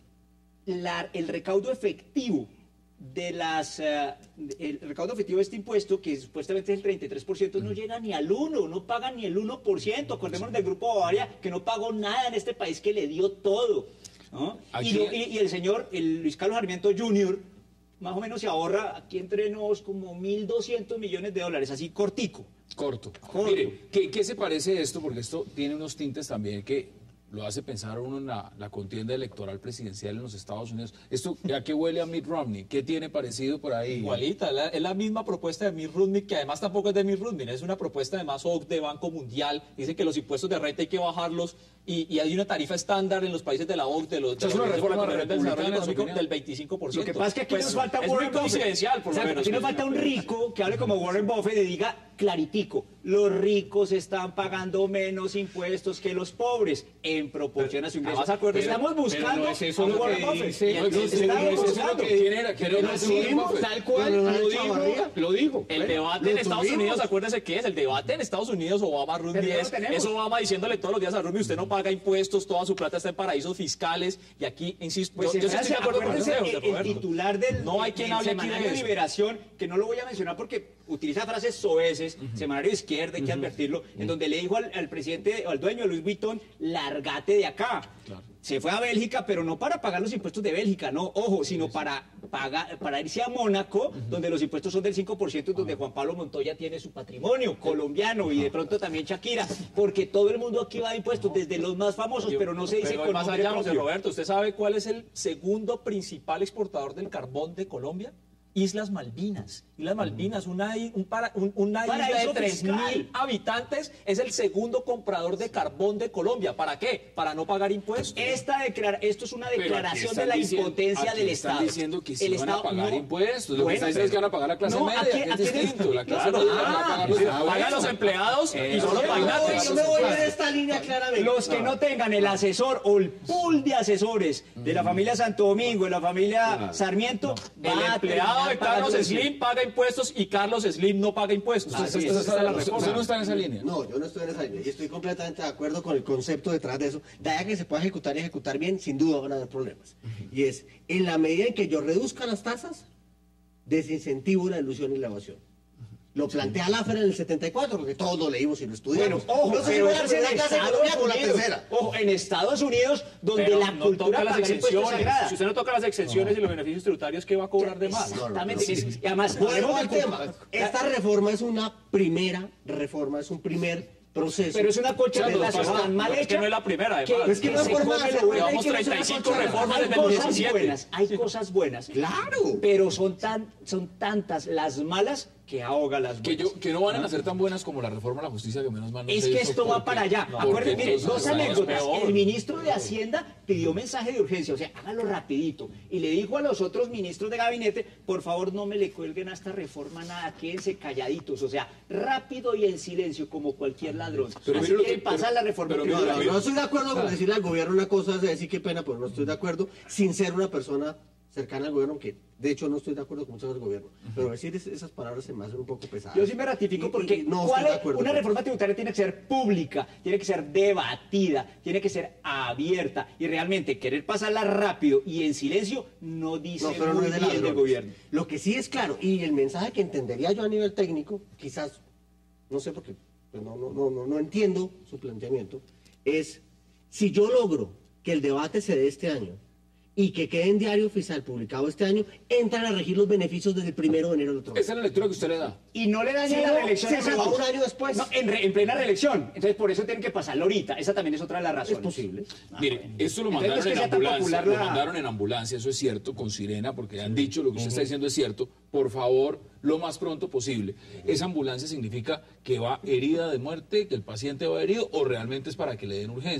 La, el recaudo efectivo de las uh, el recaudo efectivo de este impuesto, que supuestamente es el treinta y tres por ciento, no llega ni al uno, no paga ni el uno por ciento. Acordémonos del Grupo Bavaria, que no pagó nada en este país, que le dio todo, ¿no? Y, lo, y, y el señor, el Luis Carlos Sarmiento junior, más o menos se ahorra aquí entre nos como mil doscientos millones de dólares, así cortico. Corto. Corto. Mire, ¿qué, ¿qué se parece esto? Porque esto tiene unos tintes también que lo hace pensar uno en la, la contienda electoral presidencial en los Estados Unidos. ¿Esto a qué huele a Mitt Romney? ¿Qué tiene parecido por ahí? Igualita, es la, es la misma propuesta de Mitt Romney, que además tampoco es de Mitt Romney, es una propuesta además O C D E, Banco Mundial, dice que los impuestos de renta hay que bajarlos y, y hay una tarifa estándar en los países de la O C D E, de los, de es una reforma del desarrollo económico del veinticinco por ciento. Lo que pasa es que aquí pues, nos falta es Warren muy coincidencial, por o sea, lo menos. Aquí nos falta un rico que hable como Warren Buffett y diga claritico, los ricos están pagando menos impuestos que los pobres en proporción a su ingreso. Pero, estamos buscando no es eso lo que dice, no, no, estamos no, buscando. Que tiene, que pero no tal cual lo, lo dijo, lo dijo. El debate en Estados tuvimos. Unidos, acuérdese qué es, el debate en Estados Unidos, Obama, Romney, es, es Obama diciéndole todos los días a Romney, usted no paga impuestos, toda su plata está en paraísos fiscales, y aquí, insisto, pues yo, yo sí estoy de acuerdo con usted, José Roberto. El titular del no hay quien hable aquí de Liberación, que no lo voy a mencionar porque utiliza frases soeces, uh-huh. semanario de izquierda, hay que uh-huh. advertirlo, uh-huh. en donde le dijo al, al presidente, al dueño de Louis Vuitton, lárgate de acá. Claro. Se fue a Bélgica, pero no para pagar los impuestos de Bélgica, no, ojo, sino para pagar, para irse a Mónaco, uh-huh. donde los impuestos son del cinco por ciento, donde Juan Pablo Montoya tiene su patrimonio colombiano uh-huh. y de pronto también Shakira, porque todo el mundo aquí va de impuestos, desde los más famosos, pero no se dice pero con más nombre allá, propio. José Roberto, ¿usted sabe cuál es el segundo principal exportador del carbón de Colombia? Islas Malvinas. Islas Malvinas, una, un para, un, una isla de tres mil habitantes, es el segundo comprador de carbón de Colombia. ¿Para qué? Para no pagar impuestos. Esta declara esto es una declaración de la diciendo, impotencia del están Estado. diciendo que sí el van Estado, a pagar no, impuestos. Lo bueno, que está diciendo es que van a pagar la clase no, media, aquí, que es aquí distinto. La clase claro, media ah, van a pagar sí, los pagan pagan los empleados eh, y son los magnates. Yo me voy en esta línea claramente. Los que no tengan el asesor o el pool de asesores de la familia Santo Domingo, de la familia Sarmiento, el empleado de Carlos Slim paga impuestos y Carlos Slim no paga impuestos. Usted, usted, usted, está, usted, usted no está en esa línea. No, yo no estoy en esa línea. Y estoy completamente de acuerdo con el concepto detrás de eso. De allá que se pueda ejecutar y ejecutar bien, sin duda van a haber problemas. Y es, en la medida en que yo reduzca las tasas, desincentivo la ilusión y la evasión. Lo plantea Laffer en el setenta y cuatro, porque todos lo leímos y lo estudiamos. Bueno, ojo, no sé pero si eso voy a es la en clase de Estados economía con la Unidos. tercera. Ojo, en Estados Unidos, donde pero la no cultura toca las pagar impuestos es exenciones. sagrada. Si usted no toca las exenciones no. y los beneficios tributarios, ¿qué va a cobrar de más? Exactamente. No, no, no. Y además, vuelvo al tema. Esta reforma es una primera reforma, es un primer proceso. Pero es una colcha de la ciudad mal hecha. Es que no es la primera, además. Que, es que no es por más. Llevamos treinta y cinco reformas desde el diecisiete. Buenas, hay sí. cosas buenas. Claro. Pero son, tan, son tantas las malas que ahoga las buenas. Que, yo, que no van a ser tan buenas como la reforma a la justicia, que menos mal no Es se que hizo esto va porque, para allá. No, Acuérdense, mire, dos anécdotas. Peor. El ministro de Hacienda pidió mensaje de urgencia, o sea, hágalo rapidito. Y le dijo a los otros ministros de gabinete, por favor no me le cuelguen a esta reforma nada, quédense calladitos. O sea, rápido y en silencio, como cualquier ladrón. Pero Así mire lo que que- pasa pero- la reforma. pero que mire No, lo no, no, no estoy de acuerdo con decirle al gobierno una cosa, es decir qué pena, pero no estoy de acuerdo, sin ser una persona cercana al gobierno, que de hecho no estoy de acuerdo con muchos del gobierno, pero decir es- esas palabras se me hacen un poco pesadas. Yo sí me ratifico Y- porque y no ¿cuál estoy de es? acuerdo Una con reforma tributaria tiene que ser pública, tiene que ser debatida, tiene que ser abierta y realmente querer pasarla rápido y en silencio no dice No, pero no muy es de bien ladrones. del gobierno. Lo que sí es claro, y el mensaje que entendería yo a nivel técnico, quizás, no sé por qué, pues no, no, no, no, no entiendo su planteamiento, es si yo logro que el debate se dé este año y que quede en diario oficial publicado este año, entran a regir los beneficios desde el primero de enero del otro año. Esa es la lectura que usted le da. Y no le daña Sí, la no, reelección se a se va Santos. un año después. No, en, re- en plena reelección. Entonces por eso tienen que pasarlo ahorita. Esa también es otra de las razones. Es posible. Mire, esto lo Entonces, mandaron es que en sea tan ambulancia, popular lo la- mandaron en ambulancia, eso es cierto, con sirena, porque han dicho lo que usted está diciendo es cierto. Por favor, lo más pronto posible. ¿Esa ambulancia significa que va herida de muerte, que el paciente va herido, o realmente es para que le den urgencia?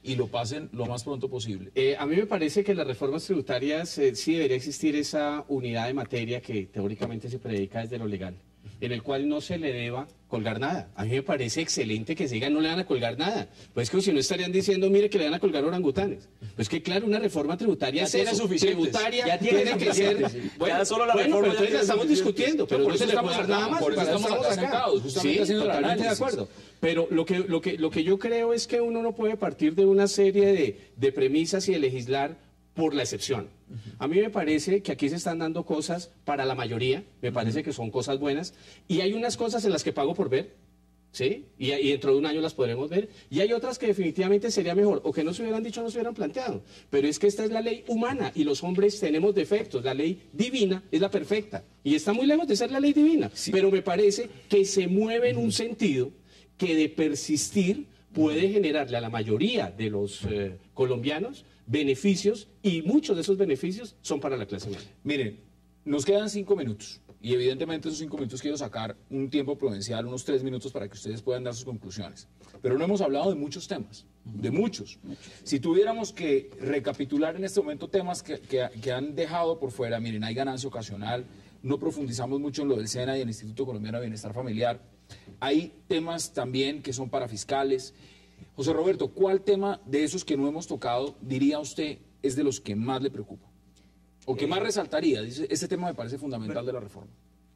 y lo pasen lo más pronto posible. Eh, a mí me parece que en las reformas tributarias eh, sí debería existir esa unidad de materia que teóricamente se predica desde lo legal, en el cual no se le deba colgar nada. A mí me parece excelente que se diga no le van a colgar nada. Pues que si no estarían diciendo, mire que le van a colgar orangutanes. Pues que claro, una reforma tributaria ya es tiene eso. Suficientes. Tributaria ya tiene, tiene que ser... Sí. Bueno, ya solo la bueno reforma pero entonces la estamos discutiendo, pero por no eso se le puede dar nada más. Por eso para estamos acá sentados, justamente sí, haciendo el totalmente análisis. de acuerdo. Pero lo que, lo, que, lo que yo creo es que uno no puede partir de una serie de, de premisas y de legislar por la excepción. A mí me parece que aquí se están dando cosas para la mayoría, me parece que son cosas buenas, y hay unas cosas en las que pago por ver, ¿sí? Y, y dentro de un año las podremos ver, y hay otras que definitivamente sería mejor, o que no se hubieran dicho, no se hubieran planteado, pero es que esta es la ley humana, y los hombres tenemos defectos, la ley divina es la perfecta, y está muy lejos de ser la ley divina, sí. Pero me parece que se mueve en un sentido que de persistir puede generarle a la mayoría de los eh, colombianos beneficios, y muchos de esos beneficios son para la clase media. Miren, nos quedan cinco minutos y evidentemente esos cinco minutos quiero sacar un tiempo prudencial, unos tres minutos para que ustedes puedan dar sus conclusiones. Pero no hemos hablado de muchos temas, de muchos. Si tuviéramos que recapitular en este momento temas que, que, que han dejado por fuera, miren, hay ganancia ocasional, no profundizamos mucho en lo del SENA y el Instituto Colombiano de Bienestar Familiar, hay temas también que son para fiscales. José Roberto, ¿cuál tema de esos que no hemos tocado, diría usted, es de los que más le preocupa? ¿O que más resaltaría? Dice, este tema me parece fundamental bueno, de la reforma.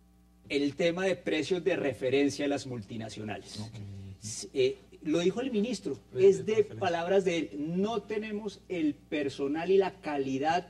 El tema de precios de referencia a las multinacionales. Okay. Eh, lo dijo el ministro, es de palabras de él, no tenemos el personal y la calidad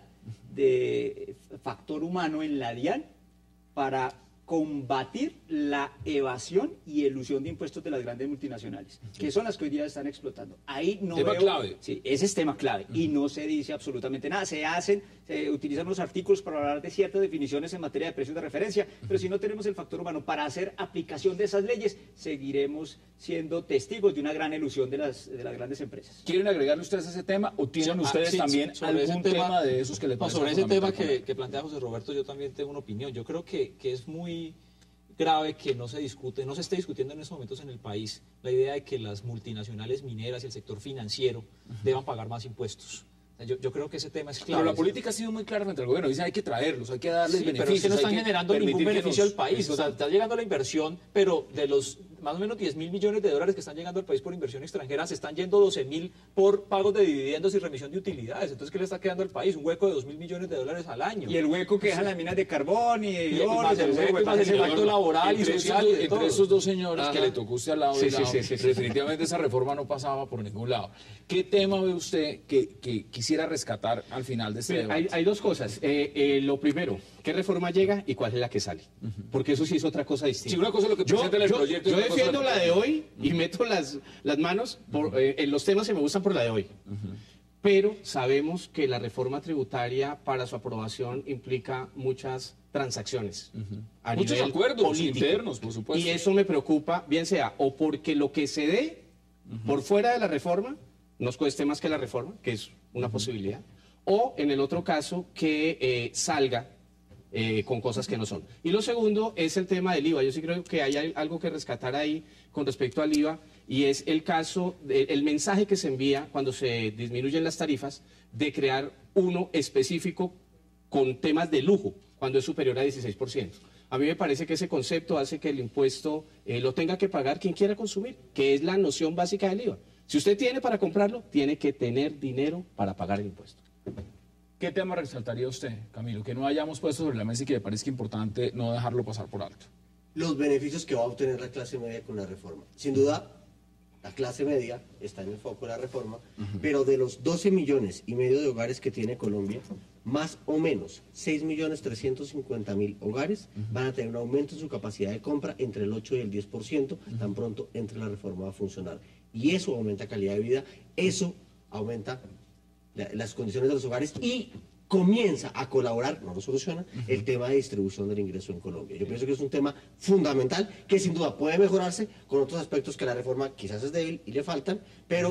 de factor humano en la DIAN para combatir la evasión y elusión de impuestos de las grandes multinacionales, sí. que son las que hoy día están explotando. Ahí no tema veo, clave. Sí, ese es tema clave, uh-huh. y no se dice absolutamente nada. Se hacen, se utilizan los artículos para hablar de ciertas definiciones en materia de precios de referencia, uh-huh. pero si no tenemos el factor humano para hacer aplicación de esas leyes, seguiremos siendo testigos de una gran elusión de las, de las grandes empresas. ¿Quieren agregarle ustedes a ese tema o tienen sí, ustedes sí, también algún tema, tema de esos que les parece? No, sobre ese tema que, que plantea José Roberto, yo también tengo una opinión. Yo creo que, que es muy grave que no se discute, no se esté discutiendo en estos momentos en el país la idea de que las multinacionales mineras y el sector financiero uh-huh. deban pagar más impuestos. Yo, yo creo que ese tema es clave. Pero la política ha sido muy clara frente al gobierno. Dice hay que traerlos, hay que darles sí, beneficios. Pero es que no están generando ningún beneficio nos... al país. O sea, está llegando la inversión, pero de los más o menos diez mil millones de dólares que están llegando al país por inversión extranjera, se están yendo doce mil por pagos de dividendos y remisión de utilidades. Entonces, ¿qué le está quedando al país? Un hueco de dos mil millones de dólares al año. Y el hueco que dejan las minas de carbón y, y, y más el hueco, más el impacto laboral y social. Esos, entre esos dos señores Ajá. que le tocó usted al lado, sí, lado sí, sí, sí, definitivamente esa reforma no pasaba por ningún lado. ¿Qué tema ve usted que, que quisiera rescatar al final de este Mira, debate? Hay, hay dos cosas. Eh, eh, lo primero, ¿qué reforma llega y cuál es la que sale? Uh-huh. Porque eso sí es otra cosa distinta. Sí, una cosa es lo que presenta en el yo, proyecto. Yo defiendo la de hoy y meto las, las manos por, eh, en los temas que me gustan por la de hoy. Uh-huh. Pero sabemos que la reforma tributaria para su aprobación implica muchas transacciones. Uh-huh. A Muchos nivel acuerdos político. internos, por supuesto. Y eso me preocupa, bien sea o porque lo que se dé uh-huh. por fuera de la reforma nos cueste más que la reforma, que es una uh-huh. posibilidad, o en el otro caso que eh, salga eh, con cosas que no son. Y lo segundo es el tema del I V A. Yo sí creo que hay algo que rescatar ahí con respecto al I V A, y es el caso, de, el mensaje que se envía cuando se disminuyen las tarifas de crear uno específico con temas de lujo, cuando es superior a dieciséis por ciento. A mí me parece que ese concepto hace que el impuesto eh, lo tenga que pagar quien quiera consumir, que es la noción básica del I V A. Si usted tiene para comprarlo, tiene que tener dinero para pagar el impuesto. ¿Qué tema resaltaría usted, Camilo, que no hayamos puesto sobre la mesa y que me parece importante no dejarlo pasar por alto? Los beneficios que va a obtener la clase media con la reforma. Sin duda, la clase media está en el foco de la reforma, uh-huh. pero de los doce millones y medio de hogares que tiene Colombia, más o menos seis millones trescientos cincuenta mil hogares uh-huh. van a tener un aumento en su capacidad de compra entre el ocho y el diez por ciento, uh-huh. tan pronto entre la reforma a funcionar. Y eso aumenta calidad de vida, eso aumenta la, las condiciones de los hogares y comienza a colaborar, no lo soluciona, uh-huh. el tema de distribución del ingreso en Colombia. Yo pienso que es un tema fundamental que sin duda puede mejorarse con otros aspectos que la reforma quizás es débil y le faltan, pero uh-huh.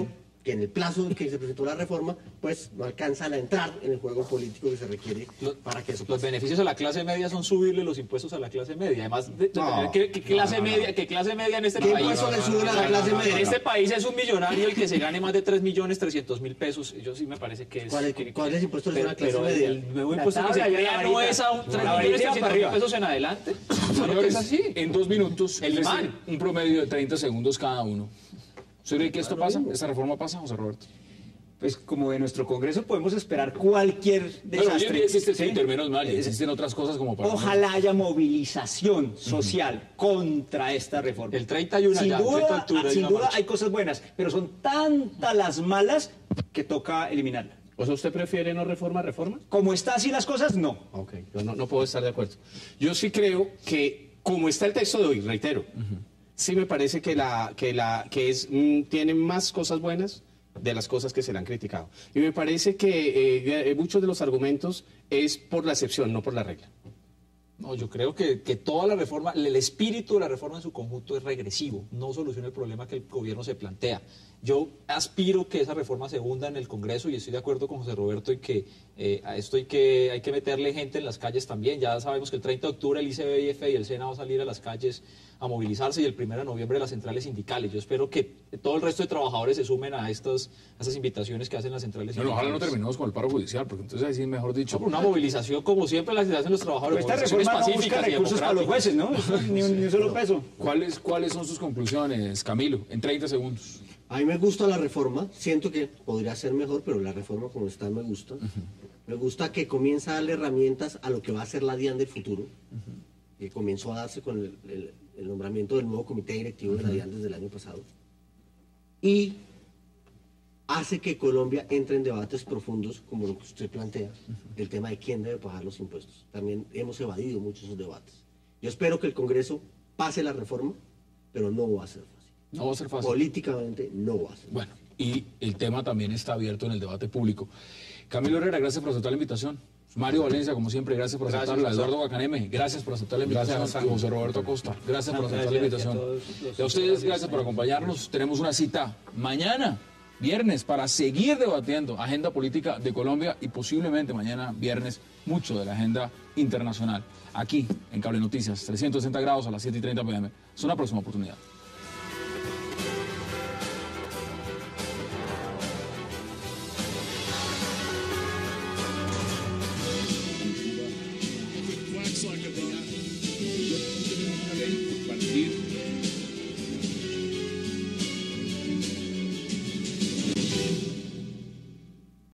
que en el plazo en que se presentó la reforma, pues no alcanzan a entrar en el juego político que se requiere Los, para que eso los pase. beneficios a la clase media son subirle los impuestos a la clase media. Además, de, de No, tener que, que clase no, no, media, no. que clase media en este ¿Qué país. impuesto le suben a la clase media? En este país es un millonario el que se gane más de tres millones trescientos mil pesos. Yo sí me parece que es. ¿Cuál es- que- cuál es el impuesto le pero, suben a la clase pero media? el nuevo La impuesto que se tabla, ya crea la no varita. es a un tres La millones varita para trescientos mil arriba. pesos en adelante. Claro que Señores, es así. en dos minutos, El les imán. doy un promedio de treinta segundos cada uno. ¿Usted cree que esto pasa? ¿Esta reforma pasa, José Roberto? Pues como de nuestro Congreso podemos esperar cualquier Bueno, hoy desastre. en día existe ¿sí? Twitter, menos mal, y Eh, existen otras cosas como para... Ojalá haya movilización social contra esta reforma. El treinta y uno sin ya, el treinta de duda, octubre hay sin una duda marcha. hay cosas buenas, pero son tantas las malas que toca eliminarlas. O sea, ¿usted prefiere no reforma, reforma? Como está así las cosas, no. Ok, yo no, no puedo estar de acuerdo. Yo sí creo que, como está el texto de hoy, reitero, sí me parece que la que la que es mm, tiene más cosas buenas de las cosas que se le han criticado. Y me parece que eh, muchos de los argumentos es por la excepción, no por la regla. No, yo creo que, que toda la reforma, el espíritu de la reforma en su conjunto es regresivo, no soluciona el problema que el gobierno se plantea. Yo aspiro que esa reforma se hunda en el Congreso y estoy de acuerdo con José Roberto en que eh, a esto hay que, hay que meterle gente en las calles también. Ya sabemos que el treinta de octubre el I C B I F y el SENA va a salir a las calles a movilizarse y el primero de noviembre las centrales sindicales. Yo espero que todo el resto de trabajadores se sumen a estas, a estas invitaciones que hacen las centrales Bueno, sindicales. ojalá no terminemos con el paro judicial, porque entonces ahí sí, mejor dicho... No, pero una movilización como siempre las hacen los trabajadores. Pero esta movilizaciones reforma no busca pacíficas y recursos para los jueces, democráticas. ¿no? Ni un, ni un solo peso. ¿Cuáles, ¿Cuáles son sus conclusiones, Camilo? En treinta segundos. A mí me gusta la reforma, siento que podría ser mejor, pero la reforma como está me gusta. Me gusta que comienza a darle herramientas a lo que va a ser la DIAN del futuro, que comenzó a darse con el, el- el nombramiento del nuevo comité directivo de la DIAN desde el año pasado. Y hace que Colombia entre en debates profundos, como lo que usted plantea, el tema de quién debe pagar los impuestos. También hemos evadido muchos esos debates. Yo espero que el Congreso pase la reforma, pero no va a ser fácil. No va a ser fácil. Políticamente no va a ser. Bueno, y el tema también está abierto en el debate público. Camilo Herrera, gracias por aceptar la invitación. Mario Valencia, como siempre, gracias por Gracias, aceptarla. Hassan. Eduardo Bacaneme, gracias por aceptar la invitación. Gracias, Y José Roberto Acosta, gracias por aceptar la Gracias, y a invitación. todos los- Y a ustedes, gracias por acompañarnos. Tenemos una cita mañana, viernes, para seguir debatiendo agenda política de Colombia y posiblemente mañana, viernes, mucho de la agenda internacional. Aquí, en Cable Noticias, trescientos sesenta grados a las siete y treinta p m. Es una próxima oportunidad.